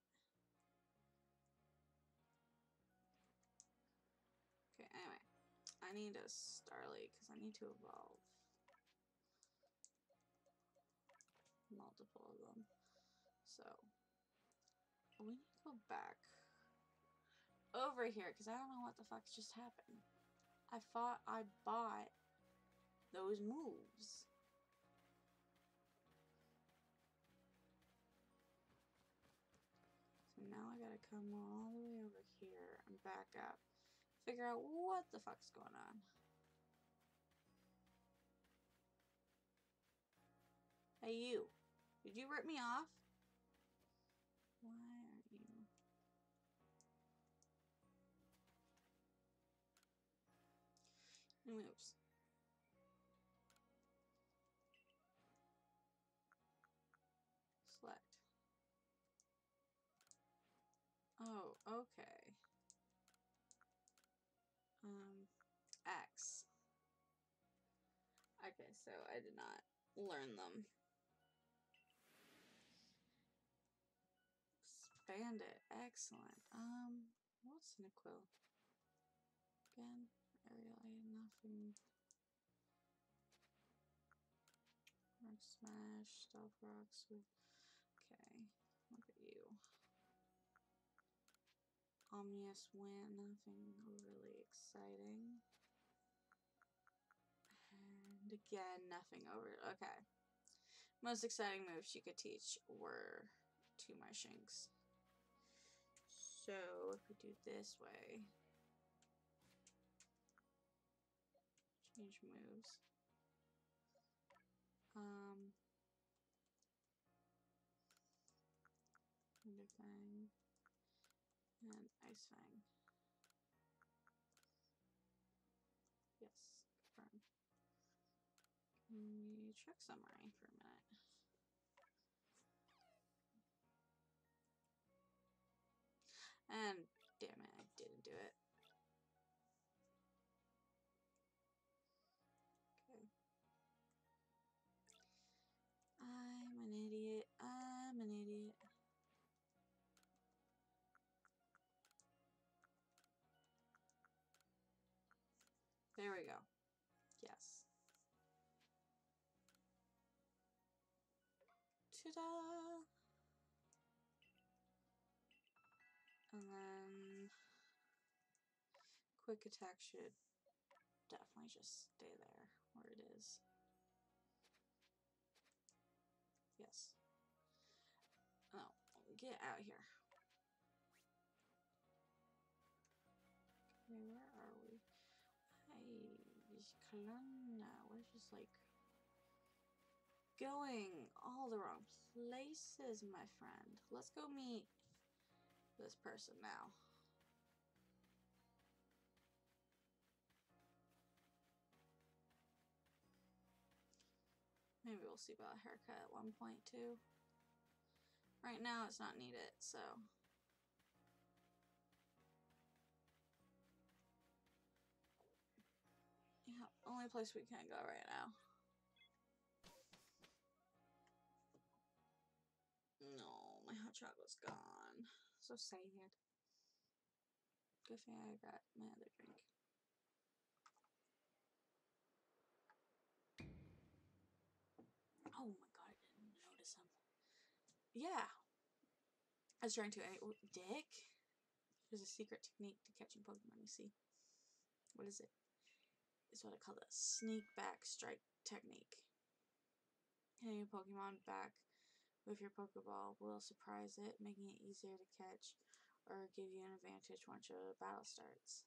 A: Okay, anyway. I need a Starly because I need to evolve multiple of them. So, we need to go back over here because I don't know what the fuck just happened. I thought I bought those moves. So now I gotta come all the way over here and back up. Figure out what the fuck's going on. Hey you, did you rip me off? Why aren't you? New moves. Select. Oh, okay. Um, X. Okay, so I did not learn them. Expand it. Excellent. Um, what's Nyquil? Again, aerial aid, nothing. Rock smash, stealth rocks. Okay, look at you. Omnius win, nothing overly exciting. And again, nothing over. Okay. Most exciting moves she could teach were to my Shinx. So if we do this way, change moves. Um, Thunder Fang and Ice Fang. Yes, confirm. Can we check summary for a minute? And damn it, I didn't do it. Okay. I'm an idiot. I'm an idiot. There we go. Yes. Ta-da! And then quick attack should definitely just stay there where it is. Yes. Oh, get out here. Okay, where are we? Hey, Kalana, we're just like going all the wrong places, my friend. Let's go meet this person now. Maybe we'll see about a haircut at one point too. Right now it's not needed, so. Yeah, only place we can go right now. No, my hot chocolate's gone. So sad. Good thing I got my other drink. Oh my god, I didn't notice him. Yeah. I was trying to. I, oh, Dick? There's a secret technique to catching Pokemon, you see. What is it? It's what I call the sneak back strike technique. Hitting a Pokemon back with your Pokeball will surprise it, making it easier to catch or give you an advantage once your battle starts.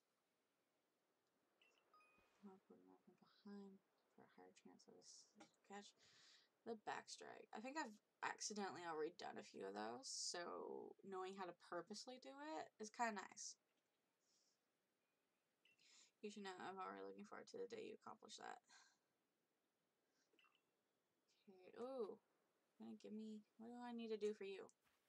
A: Pokemon from behind for a higher chance of a catch. The backstrike. I think I've accidentally already done a few of those, so knowing how to purposely do it is kind of nice. You should know I'm already looking forward to the day you accomplish that. Okay. Oh, gonna give me. What do I need to do for you?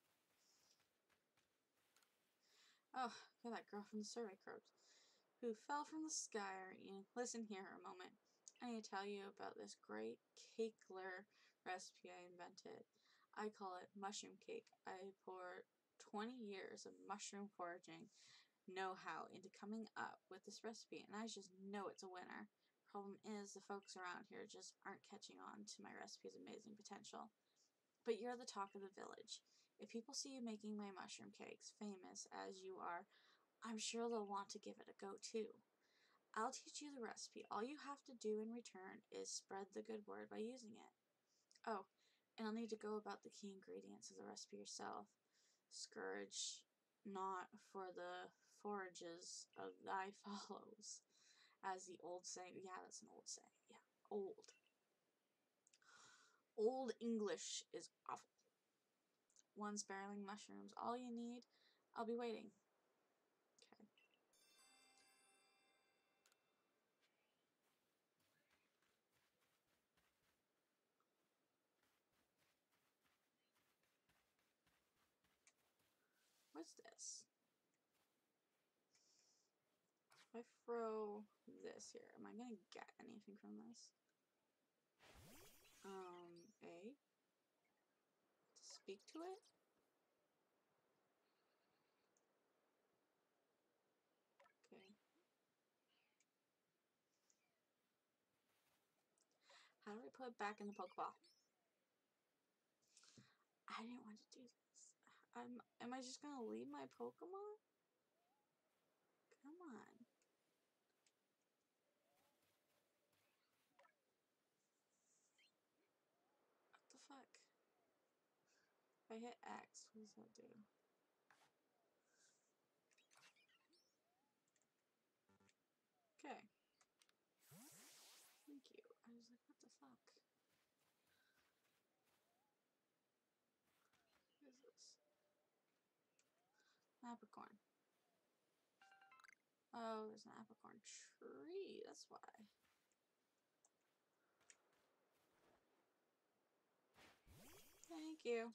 A: Oh, you're that girl from the survey croaks who fell from the sky, aren't you? Listen here a moment. I need to tell you about this great cakeler recipe I invented. I call it mushroom cake. I poured twenty years of mushroom foraging know-how into coming up with this recipe, and I just know it's a winner. Problem is, the folks around here just aren't catching on to my recipe's amazing potential. But you're the talk of the village. If people see you making my mushroom cakes, famous as you are, I'm sure they'll want to give it a go too. I'll teach you the recipe. All you have to do in return is spread the good word by using it. Oh, and I'll need to go about the key ingredients of the recipe yourself. Scourge not for the forages of thy follows, as the old saying. Yeah, that's an old saying. Yeah, old. Old English is awful. One sparling mushrooms, all you need. I'll be waiting. Okay. What's this? If I throw this here, am I gonna get anything from this? Um, A. Speak to it? Okay. How do I put it back in the Pokeball? I didn't want to do this. I'm, am I just gonna leave my Pokemon? Come on. What the fuck? If I hit X, what does that do? Okay. Thank you. I was like, what the fuck? What is this? Apricorn. Oh, there's an apricorn tree. That's why. Thank you.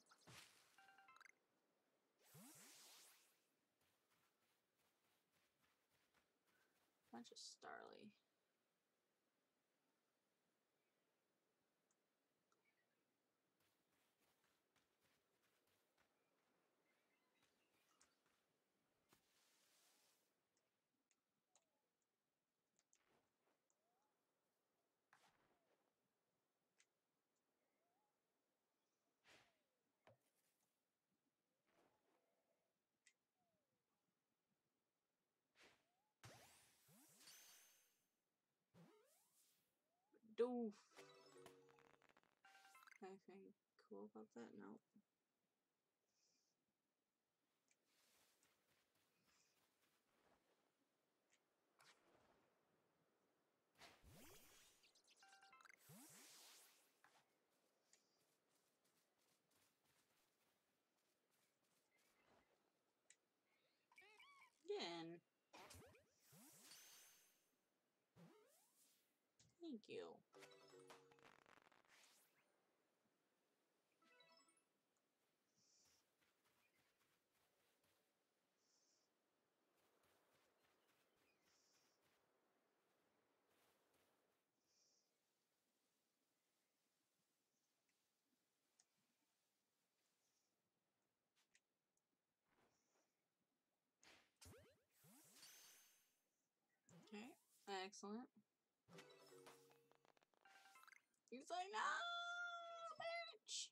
A: Bunch of Starly. Doof. Anything cool about that? No. Again. Thank you. Okay, excellent. He's like, no, bitch.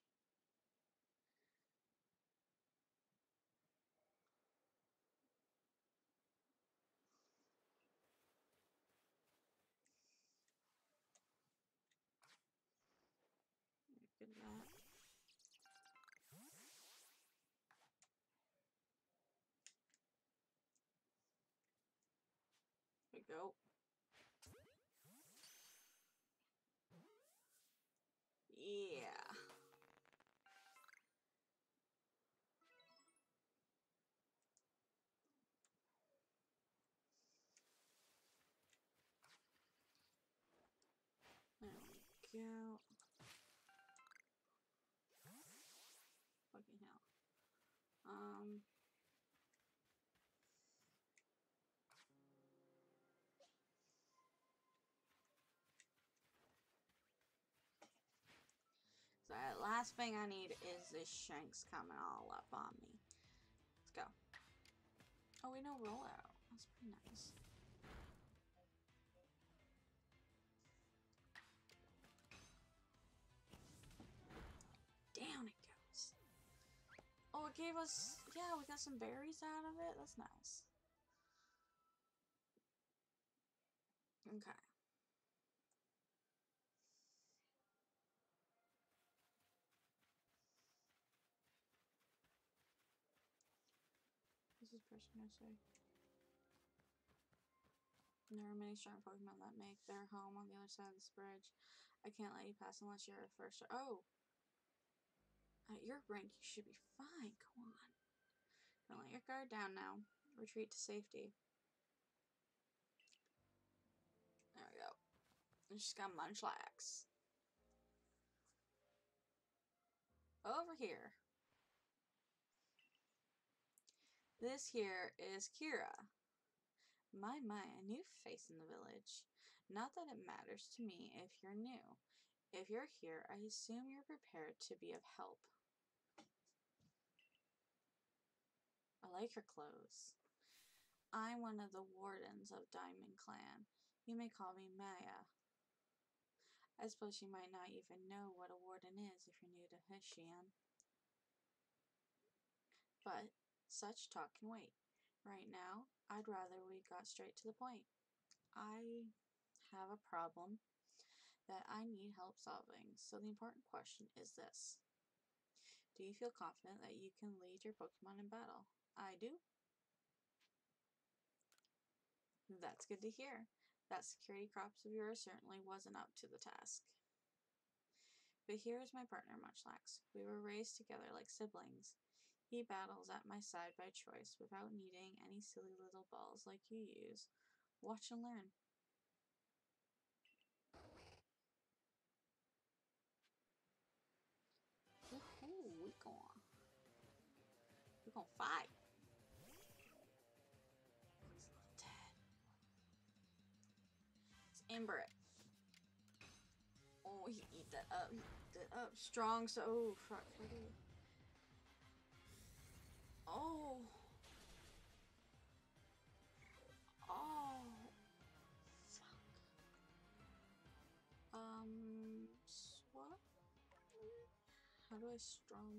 A: Look at that. There we go. Yeah. There we go. Fucking hell. Um. So that last thing I need is this Shanks coming all up on me. Let's go. Oh, we know rollout. That's pretty nice. Down it goes. Oh, it gave us, yeah, we got some berries out of it. That's nice. Okay. What's this person gonna say? There are many strong Pokemon that make their home on the other side of this bridge. I can't let you pass unless you're a first. Oh! At your rank, you should be fine. Go on. Don't let your guard down now. Retreat to safety. There we go. And she's got Munchlax. Over here. This here is Kira. My, my, a new face in the village. Not that it matters to me if you're new. If you're here, I assume you're prepared to be of help. I like her clothes. I'm one of the wardens of Diamond Clan. You may call me Maya. I suppose you might not even know what a warden is if you're new to Hessian. But such talk can wait. Right now, I'd rather we got straight to the point. I have a problem that I need help solving, so the important question is this. Do you feel confident that you can lead your Pokemon in battle? I do. That's good to hear. That security crops of yours certainly wasn't up to the task. But here is my partner, Munchlax. We were raised together like siblings. He battles at my side by choice without needing any silly little balls like you use. Watch and learn. Woohoo, we going. We're gonna fight. He's not dead. Let's ember it. Oh, he eat that up. He eat that up. Strong, so. Oh, fuck. Oh. Oh. Fuck. Um. What? How do I strong?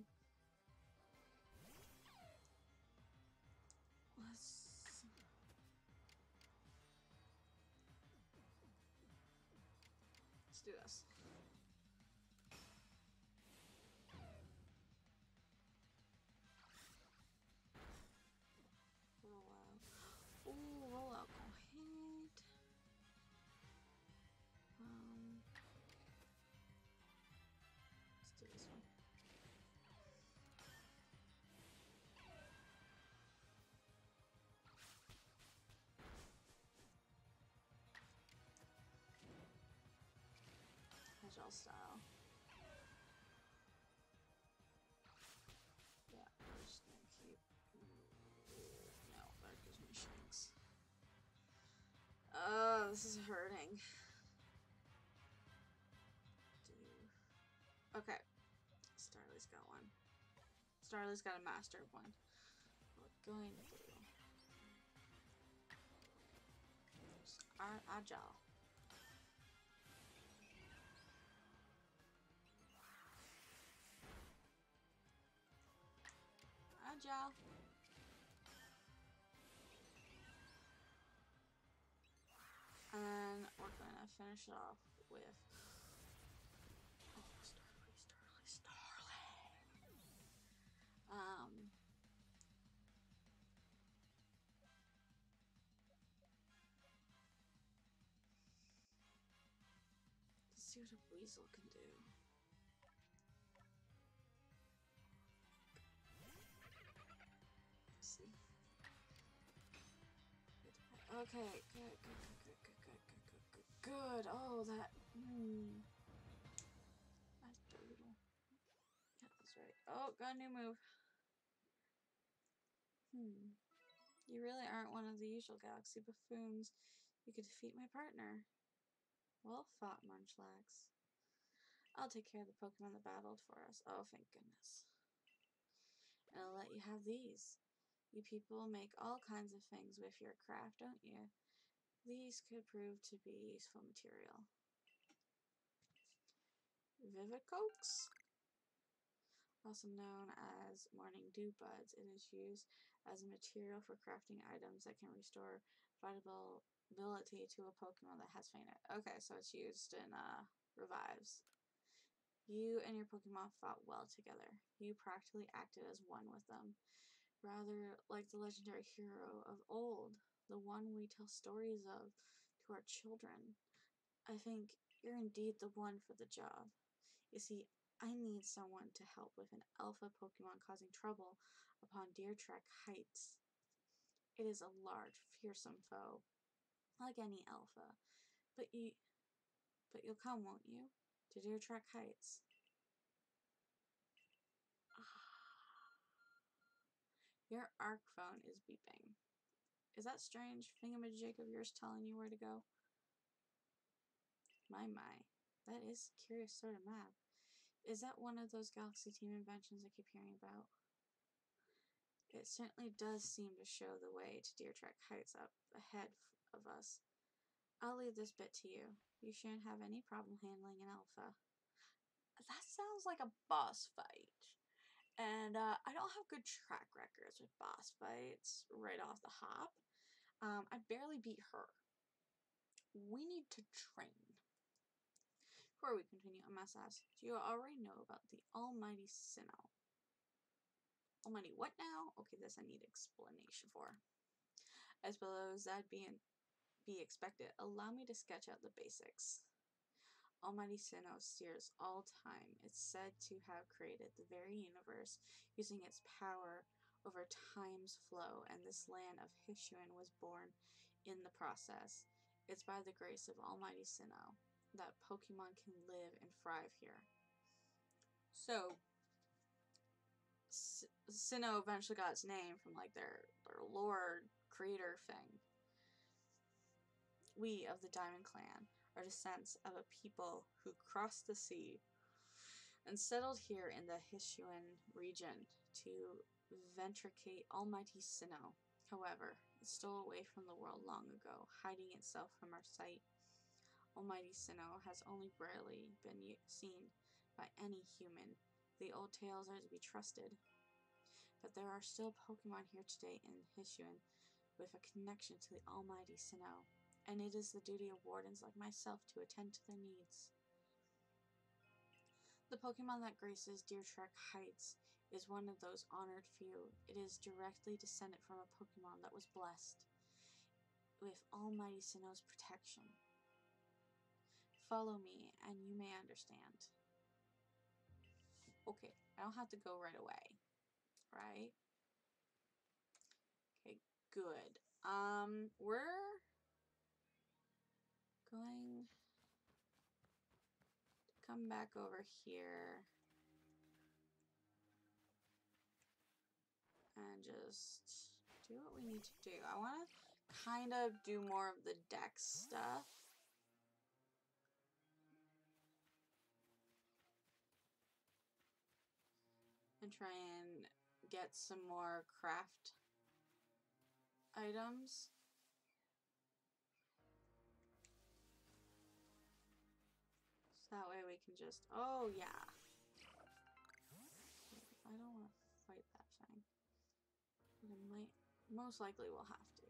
A: Let's. Let's do this. Roll out. Ooh, roll out. Go hit. Um, let's do this one. Agile style. Yeah, we're just gonna keep. No, that gives me shanks. Oh, this is hurting. Okay. Starly's got one. Starly's got a master of one. We're going to do. Our agile. Agile. And we're gonna finish it off with. Oh, Starly, Starly, Starly. Um. Let's see what a weasel can do. Let's see. Okay, good, good, good, good, good, good, good, good, good. Oh, that. Hmm. That's brutal. Yeah, that's right. Oh, got a new move. Hmm. You really aren't one of the usual galaxy buffoons. You could defeat my partner. Well fought, Munchlax. I'll take care of the Pokemon that battled for us. Oh, thank goodness. And I'll let you have these. You people make all kinds of things with your craft, don't you? These could prove to be useful material. Vivicoaks? Also known as morning dew buds, it is used as a material for crafting items that can restore vitality to a Pokemon that has fainted. Okay, so it's used in uh, revives. You and your Pokemon fought well together. You practically acted as one with them, rather like the legendary hero of old, the one we tell stories of to our children. I think you're indeed the one for the job. You see, I need someone to help with an alpha Pokemon causing trouble upon Deer Track Heights. It is a large, fearsome foe, like any alpha, but you, but you'll come, won't you, to Deer Track Heights? Your arc phone is beeping. Is that strange thingamajig of yours telling you where to go? My, my. That is a curious sort of map. Is that one of those Galaxy Team inventions I keep hearing about? It certainly does seem to show the way to Deer Track Heights up ahead of us. I'll leave this bit to you. You shouldn't have any problem handling an alpha. That sounds like a boss fight. And uh, I don't have good track records with boss fights right off the hop. Um, I barely beat her. We need to train. Before we continue, I must ask, do you already know about the almighty Sinnoh? Almighty what now? Okay, this I need explanation for. I suppose that'd be, in, be expected. Allow me to sketch out the basics. Almighty Sinnoh steers all time. It's said to have created the very universe using its power over time's flow, and this land of Hisuian was born in the process. It's by the grace of Almighty Sinnoh that Pokemon can live and thrive here. So, Sinnoh eventually got its name from like their, their lord creator thing. We of the Diamond Clan are descendants of a people who crossed the sea and settled here in the Hisuian region to vindicate Almighty Sinnoh. However, it stole away from the world long ago, hiding itself from our sight. Almighty Sinnoh has only rarely been seen by any human. The old tales are to be trusted. But there are still Pokemon here today in Hisuian with a connection to the Almighty Sinnoh, and it is the duty of wardens like myself to attend to their needs. The Pokemon that graces Deer Trek Heights is one of those honored few. It is directly descended from a Pokemon that was blessed with Almighty Sinnoh's protection. Follow me, and you may understand. Okay, I don't have to go right away, right? Okay, good. Um, we're going to come back over here and just do what we need to do. I want to kind of do more of the dex stuff. And try and get some more craft items. So that way we can just, oh yeah. I don't want to fight that thing. But I might, most likely we'll have to.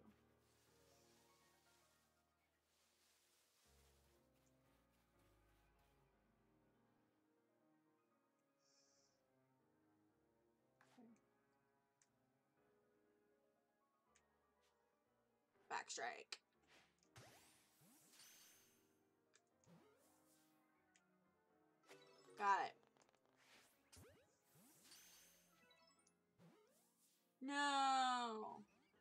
A: Okay. Backstrike. Got it. No!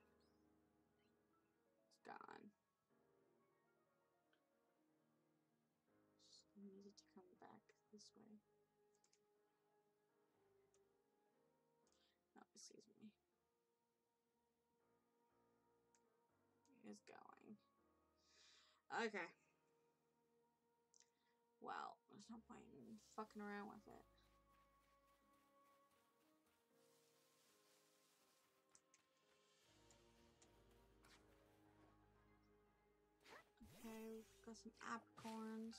A: It's gone. Just need it to come back this way. Oh, it sees me. It is going. Okay. Well, there's no point in fucking around with it. Okay, we've got some apricorns.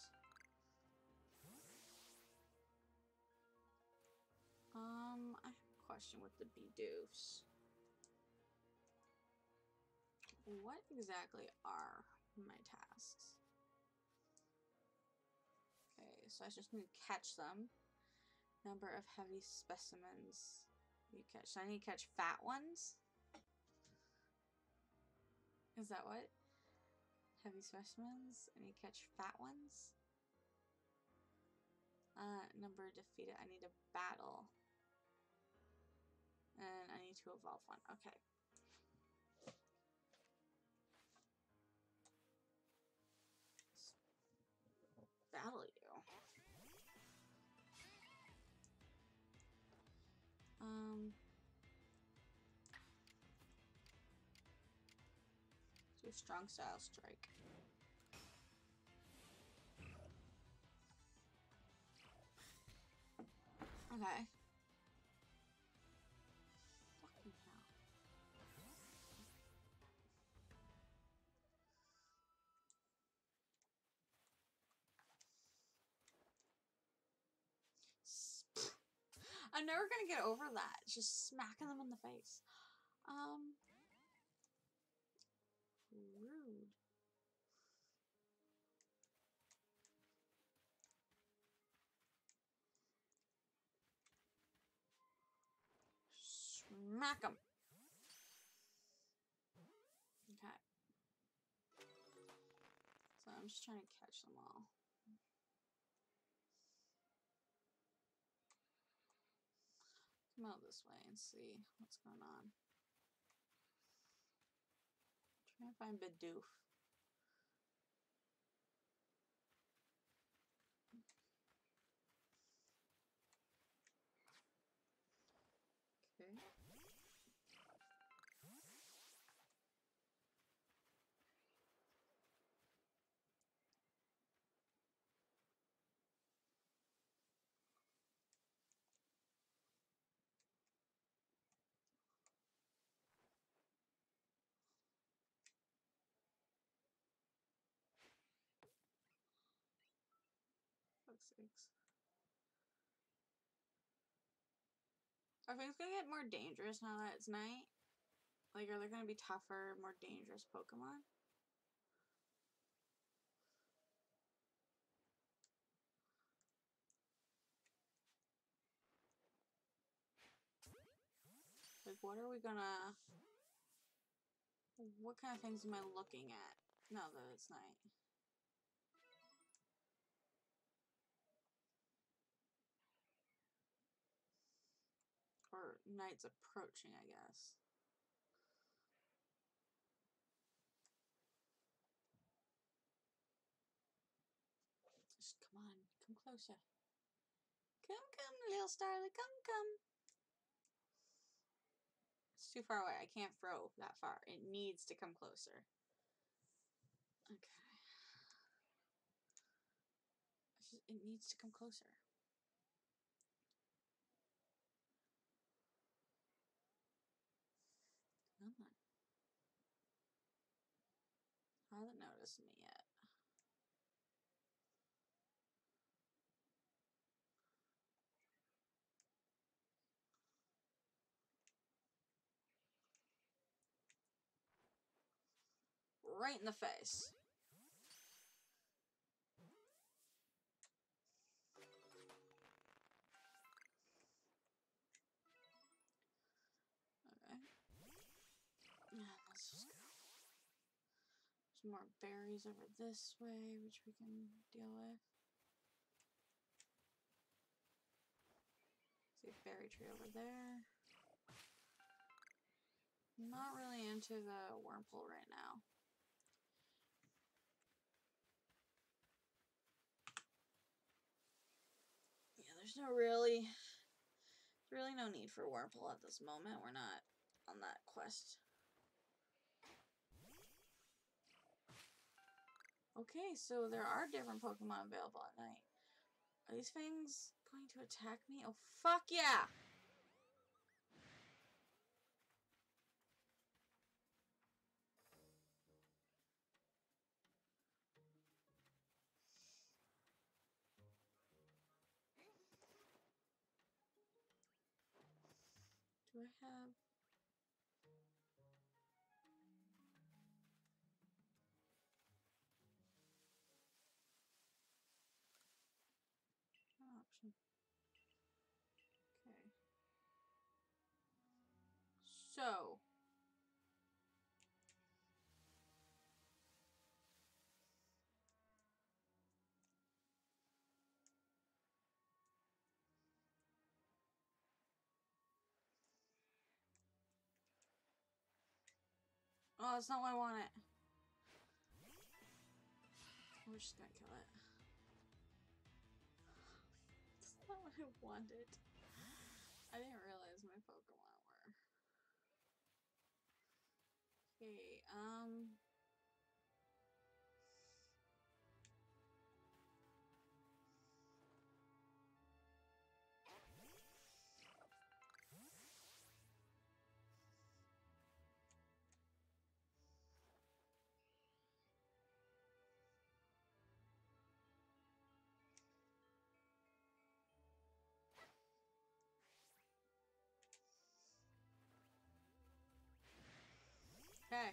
A: Um, I have a question with the Bidoofs. What exactly are my tasks? Okay, so I just need to catch them. Number of heavy specimens you catch. So I need to catch fat ones? Is that what? Heavy specimens? I need to catch fat ones? Uh, number defeated. I need a battle. And I need to evolve one. Okay. Let's battle you. Um... Do a strong style strike. Okay. Fucking hell. I'm never gonna get over that. Just smacking them in the face. Um. Rude. Smack them. Okay. So I'm just trying to catch them all. Come out this way and see what's going on. Try and find Bidoof. Okay. Fuck's sakes. Are things gonna get more dangerous now that it's night? Like, are there gonna be tougher, more dangerous Pokemon? Like, what are we gonna... What kind of things am I looking at? No, that it's night. Or night's approaching, I guess. Just come on, come closer. Come, come, little starlet, come, come. It's too far away. I can't throw that far. It needs to come closer. Okay. It's just, it needs to come closer. Come on. Hasn't noticed me yet. Right in the face. Okay. Yeah, let's just go. There's more berries over this way, which we can deal with. See a berry tree over there. Not really into the wormhole right now. Yeah, there's no really, there's really no need for wormhole at this moment. We're not on that quest. Okay, so there are different Pokemon available at night. Are these things going to attack me? Oh, fuck yeah! Do I have... option? Okay. So... Oh, that's not what I wanted. We're just gonna kill it. That's not what I wanted. I didn't realize my Pokemon were. Okay, um... Okay.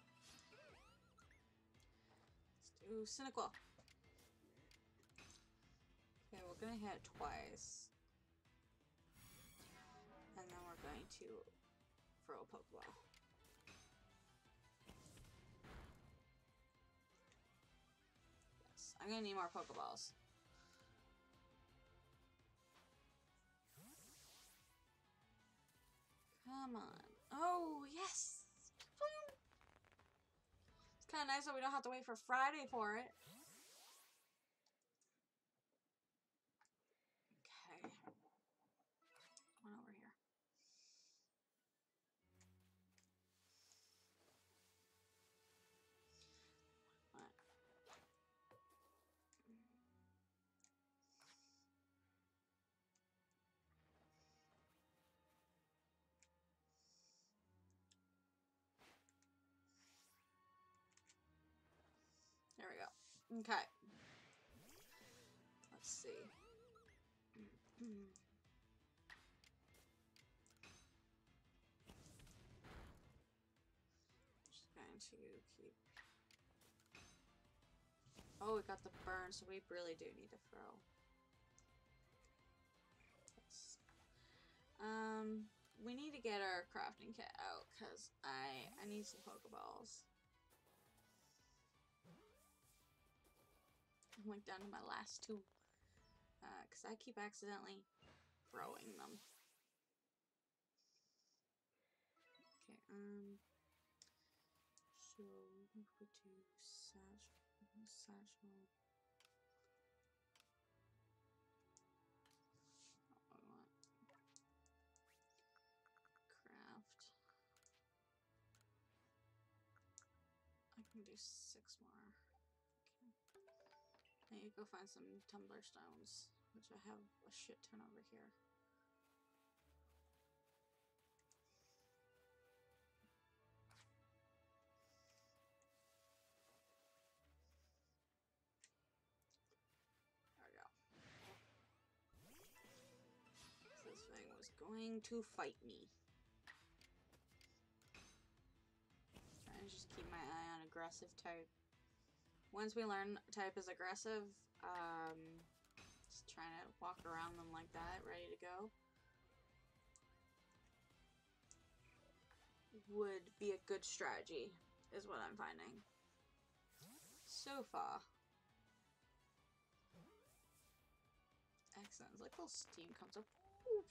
A: Let's do Cynical. Okay, we're gonna hit it twice. And then we're going to throw a Pokeball. Yes, I'm gonna need more Pokeballs. Come on. Oh, yes! Boom. It's kind of nice that we don't have to wait for Friday for it. Okay. Come on over here. What? There we go. Okay. Let's see. Just going to keep... Oh, we got the burn, so we really do need to throw. Yes. Um, we need to get our crafting kit out because I I need some Pokeballs. I'm like down to my last two, uh, because I keep accidentally throwing them. Okay, um, so we could do satchel, satchel. Oh, I want craft. I can do six more. Okay. I need to go find some tumbler stones, which I have a shit ton over here. This thing was going to fight me. Trying to just keep my eye on aggressive type. Once we learn type is aggressive, um, just trying to walk around them like that, ready to go, would be a good strategy, is what I'm finding. So far. Excellent. It's like little steam comes up. Oof.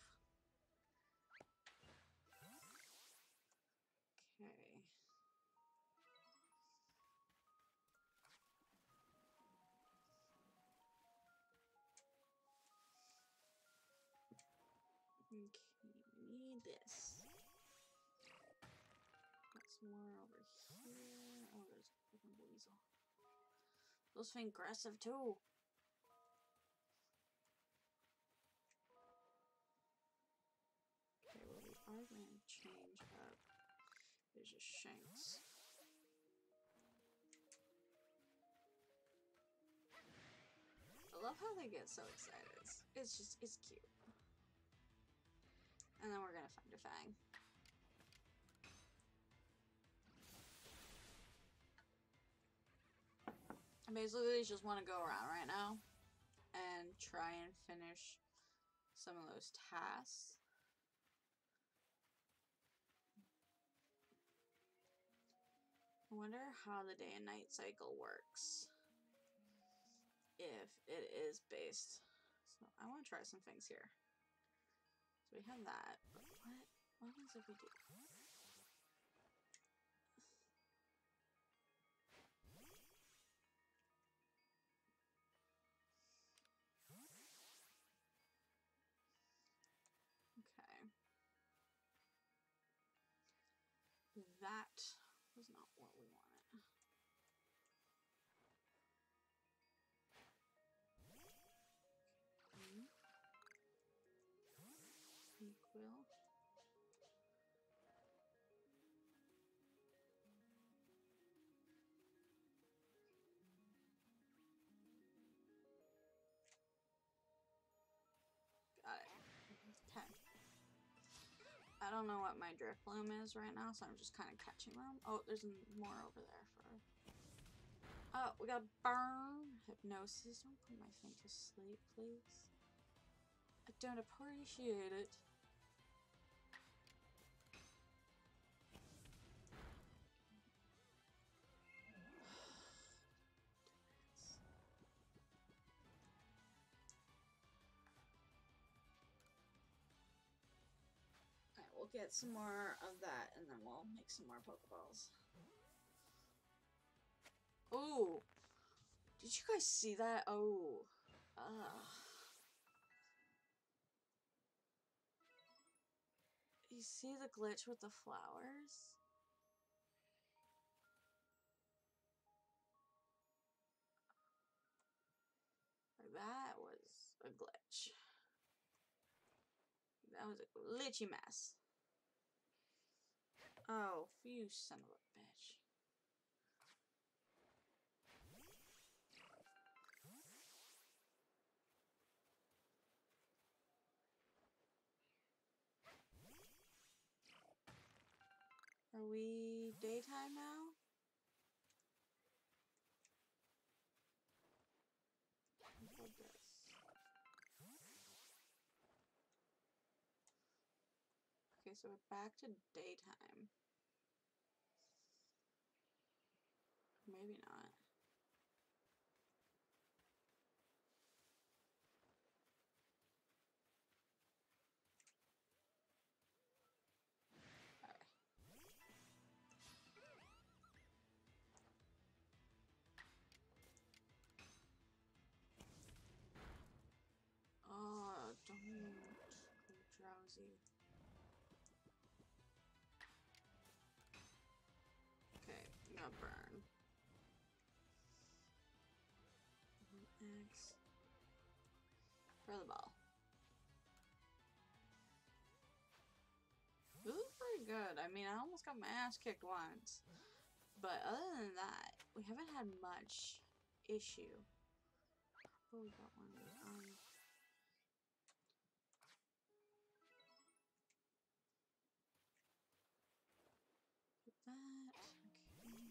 A: Okay. Okay, we need this. Got some more over here. Oh, there's a fucking weasel. Those things aggressive too. Okay, well, we are going to change up. There's just shanks. I love how they get so excited. It's just, it's cute. And then we're gonna find a fang. I basically just want to go around right now and try and finish some of those tasks. I wonder how the day and night cycle works. If it is based. So I want to try some things here. So we have that. But what, what happens if we do? Okay. That was not what we wanted. Okay. Equal. Got it. Okay. I don't know what my drift bloom is right now, so I'm just kind of catching them. Oh, there's more over there for. Oh, we got burn hypnosis. Don't put my thing to sleep, please. I don't appreciate it. Alright, we'll get some more of that and then we'll make some more Pokeballs. Oh! Did you guys see that? Oh. Ugh. You see the glitch with the flowers? That was a glitch. That was a glitchy mess. Oh, you son of a bitch. Are we daytime now? What is this? Okay, so we're back to daytime. Maybe not. Alright. Oh, don't go drowsy. Okay, I'm gonna burn. X. For the ball. This is pretty good. I mean, I almost got my ass kicked once. But other than that, we haven't had much issue. Oh, we got one of those. Um, get that. Okay.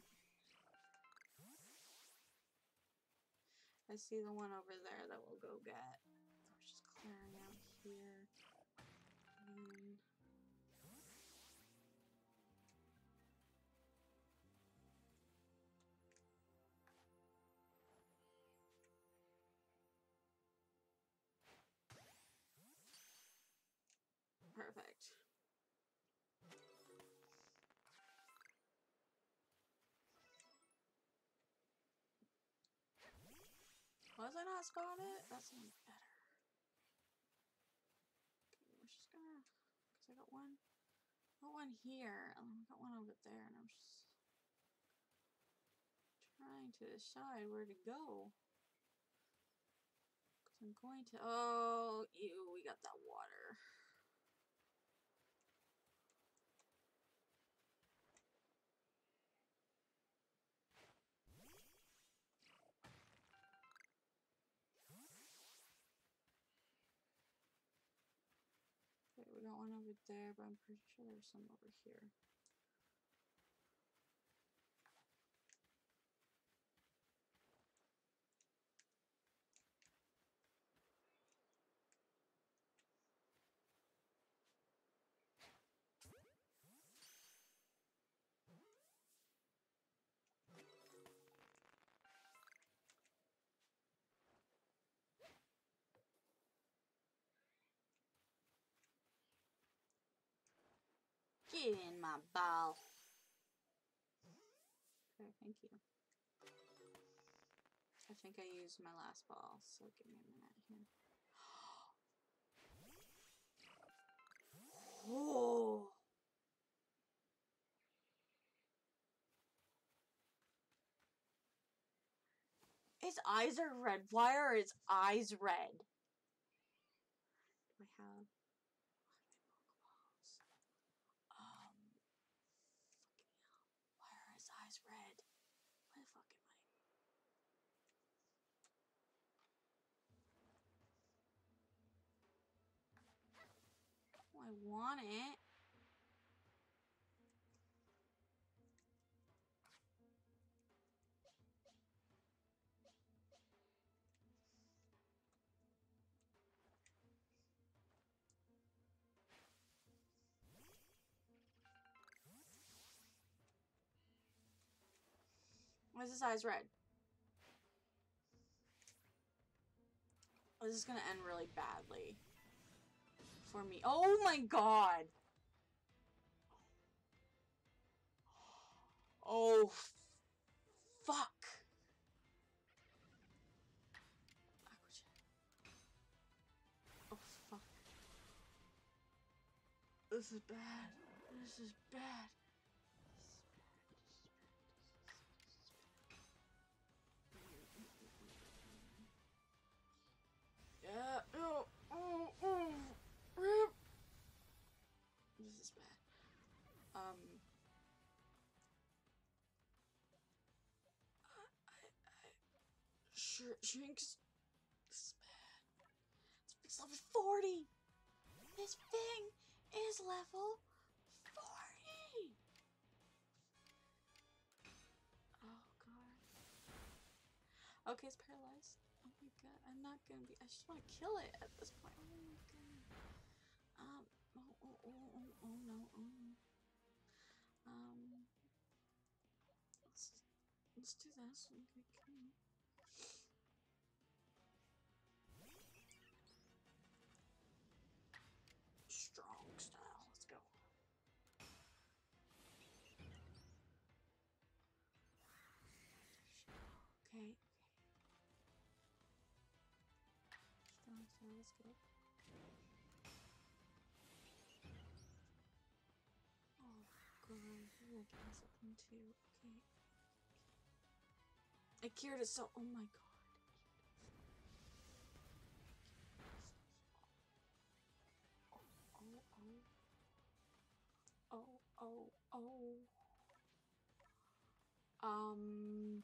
A: I see the one over there that we'll go get. We're just clearing out here. And perfect. Was I not spotted? That's even better. Okay, we're just gonna, cause I got one, got one here, and I got one over there, and I'm just trying to decide where to go. Cause I'm going to. Oh, ew! We got that water. Okay, we got one over there, but I'm pretty sure there's some over here. Get in my ball. Okay, thank you. I think I used my last ball, so give me a minute here. Oh! His eyes are red. Why are his eyes red? Do I have Pokeballs? Um, fucking hell. Why are his eyes red? Why the fuck am I? Oh, I want it. Why is his eyes red? Oh, this is gonna end really badly for me. Oh my god! Oh, fuck! Oh, fuck. This is bad. This is bad. Yeah. Oh. Oh. Oh. Rip. This is bad. Um. I. I. I Sh Shrinks. This is bad. This thing's level forty. This thing is level forty. Oh god. Okay, it's paralyzed. Oh my god, I'm not gonna be. I just want to kill it at this point. Oh my god. Um. Oh, oh, oh, oh, oh no, oh no. Um, let's, let's do this. Okay, cool. Strong style, let's go. Okay, okay. Strong style, let's go. Oh god, you're gonna give me something too. Okay. I cured it so. Oh my god. Oh, oh. Oh, oh, oh. Um.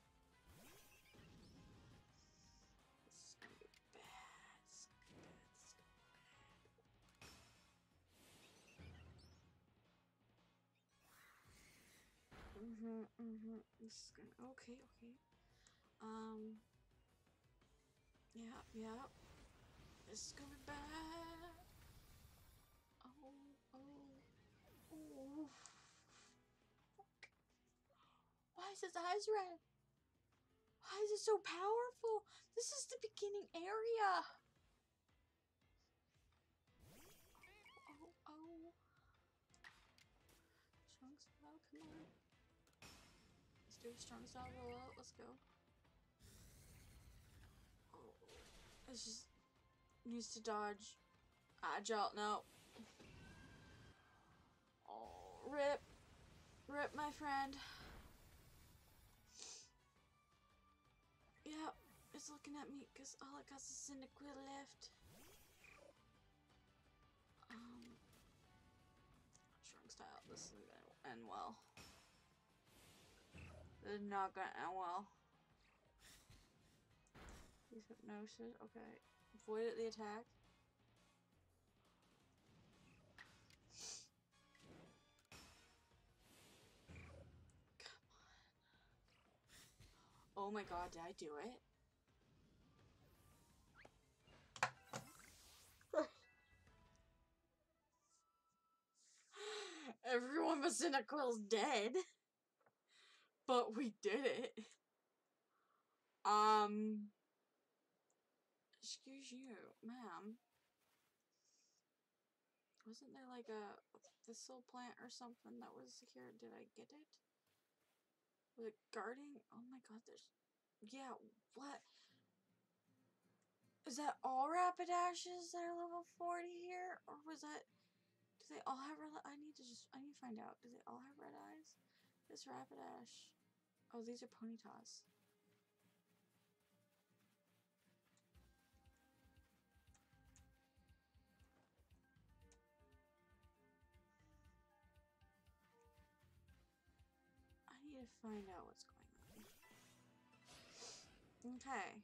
A: This is gonna be bad. This is gonna be bad. This is gonna be bad. Mm-hmm, mm-hmm. This is gonna. Okay, okay. Um. Yeah, yeah. This is gonna be bad. Oh, oh, oh. Fuck. Why is his eyes red? Why is it so powerful? This is the beginning area. Oh, oh. Strong style, come on. Let's do a strong style roll out. Let's go. Oh, it's just needs to dodge. Agile, no. Oh, rip. Rip, my friend. Yeah, it's looking at me because all it got is Cyndaquil left. Um, strong style. This isn't gonna end well. This is not gonna end well. Use hypnosis. Okay. Avoided the attack. Come on. Oh my god, did I do it? Everyone but Cyndaquil's dead. But we did it. Um. Excuse you, ma'am. Wasn't there like a thistle plant or something that was here? Did I get it? Was it guarding? Oh my god, there's... Yeah, what? Is that all Rapidashes that are level forty here? Or was that... Do they all have red... I need to just... I need to find out. Do they all have red eyes? This Rapidash... Oh, these are Ponytas. I need to find out what's going on. Okay.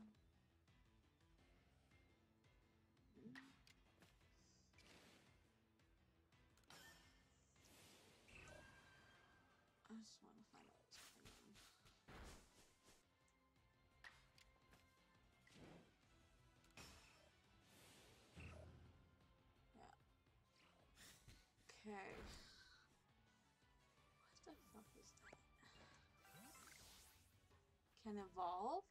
A: I just want to find out what's going on. Yeah. Okay. What the fuck is that? Can evolve?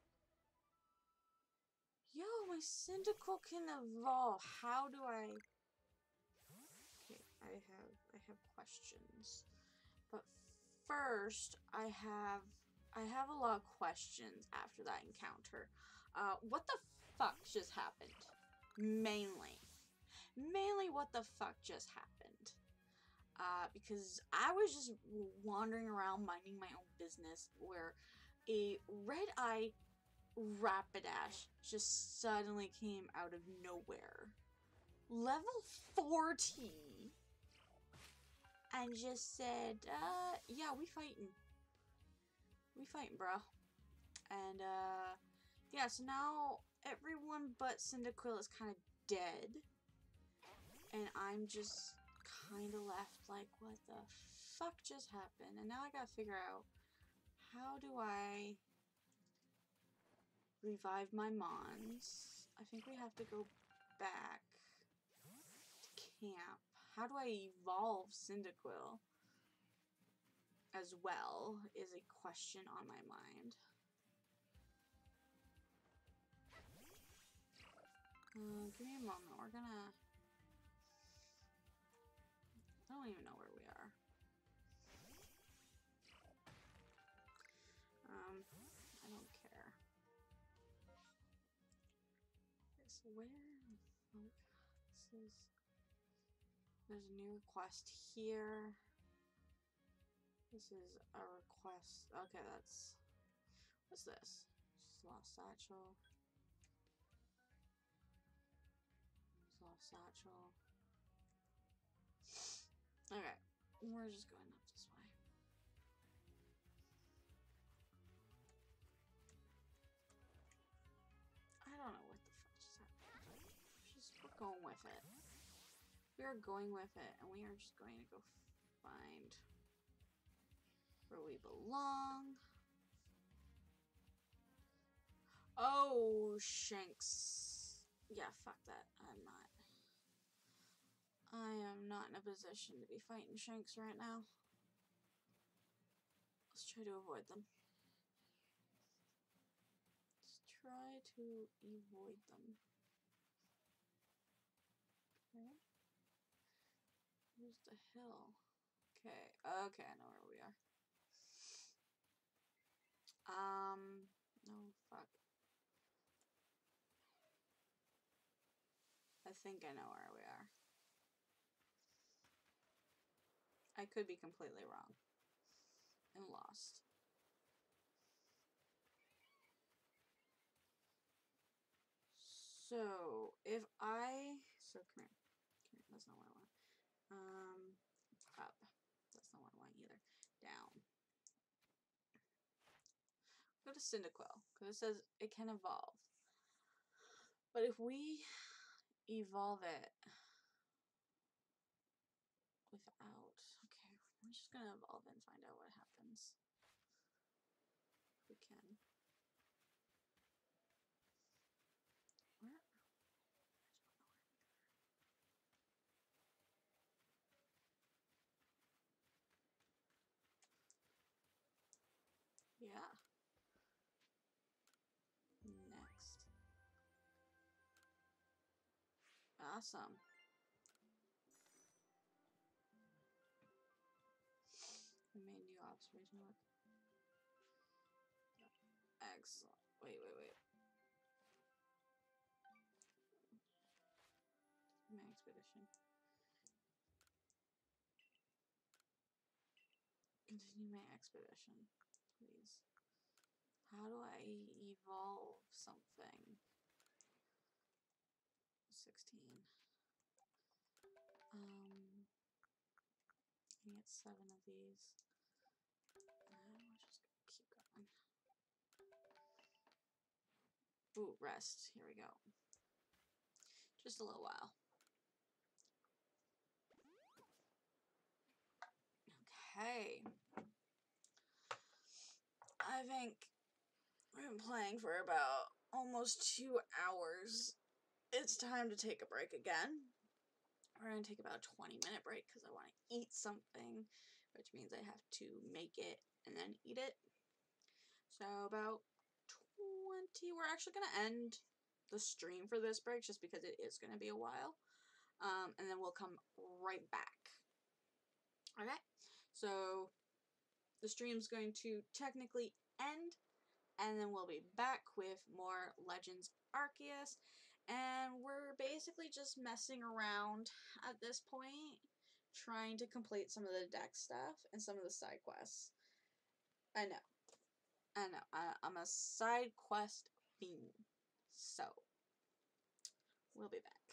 A: Yo, my Cyndaquil can evolve. How do I... Okay, I have I have questions. But first, I have I have a lot of questions after that encounter. Uh, what the fuck just happened? Mainly. Mainly what the fuck just happened. Uh, because I was just wandering around minding my own business where a red-eye Rapidash just suddenly came out of nowhere. Level forty. And just said, uh, yeah, we fighting. We fighting, bro. And, uh, yeah, so now everyone but Cyndaquil is kind of dead. And I'm just kind of left like, what the fuck just happened? And now I gotta figure out, how do I revive my Mons? I think we have to go back to camp. how do I evolve Cyndaquil as well is a question on my mind. Uh, give me a moment. We're gonna... I don't even know where we are. Um, I don't care. Okay, so where? Oh, this is... There's a new request here. This is a request. Okay, that's... What's this? Lost Satchel. Lost Satchel. Okay, we're just going up this way. I don't know what the fuck just happened. Just we're going with it. We are going with it, and we are just going to go find where we belong. Oh, Shanks. Yeah, fuck that. I'm not. I am not in a position to be fighting Shanks right now. Let's try to avoid them. Let's try to avoid them. Okay. Here's the hill. Okay. Okay, I know where we are. Um, no, fuck. I think I know where we are. I could be completely wrong. And lost. So, if I... So, come here. Come here. That's not what I want. Um, up. That's not what I want either. Down. Go to Cyndaquil, because it says it can evolve. But if we evolve it without... Okay, we're just going to evolve it and find out what happens. If we can. Where? Yeah. Next. Awesome. I made new observation work. Excellent. Wait, wait, wait. My expedition. Continue my expedition, please. How do I evolve something? sixteen. Um, I get seven of these. And we'll just keep going. Ooh, rest. Here we go. Just a little while. Okay. I think we've been playing for about almost two hours. It's time to take a break again. We're going to take about a twenty minute break because I want to eat something, which means I have to make it and then eat it. So about twenty, we're actually going to end the stream for this break just because it is going to be a while. Um, and then we'll come right back. Okay, so the stream's going to technically end, and then we'll be back with more Legends Arceus, and we're basically just messing around at this point, trying to complete some of the deck stuff and some of the side quests. I know, I know, I, I'm a side quest fiend, so we'll be back.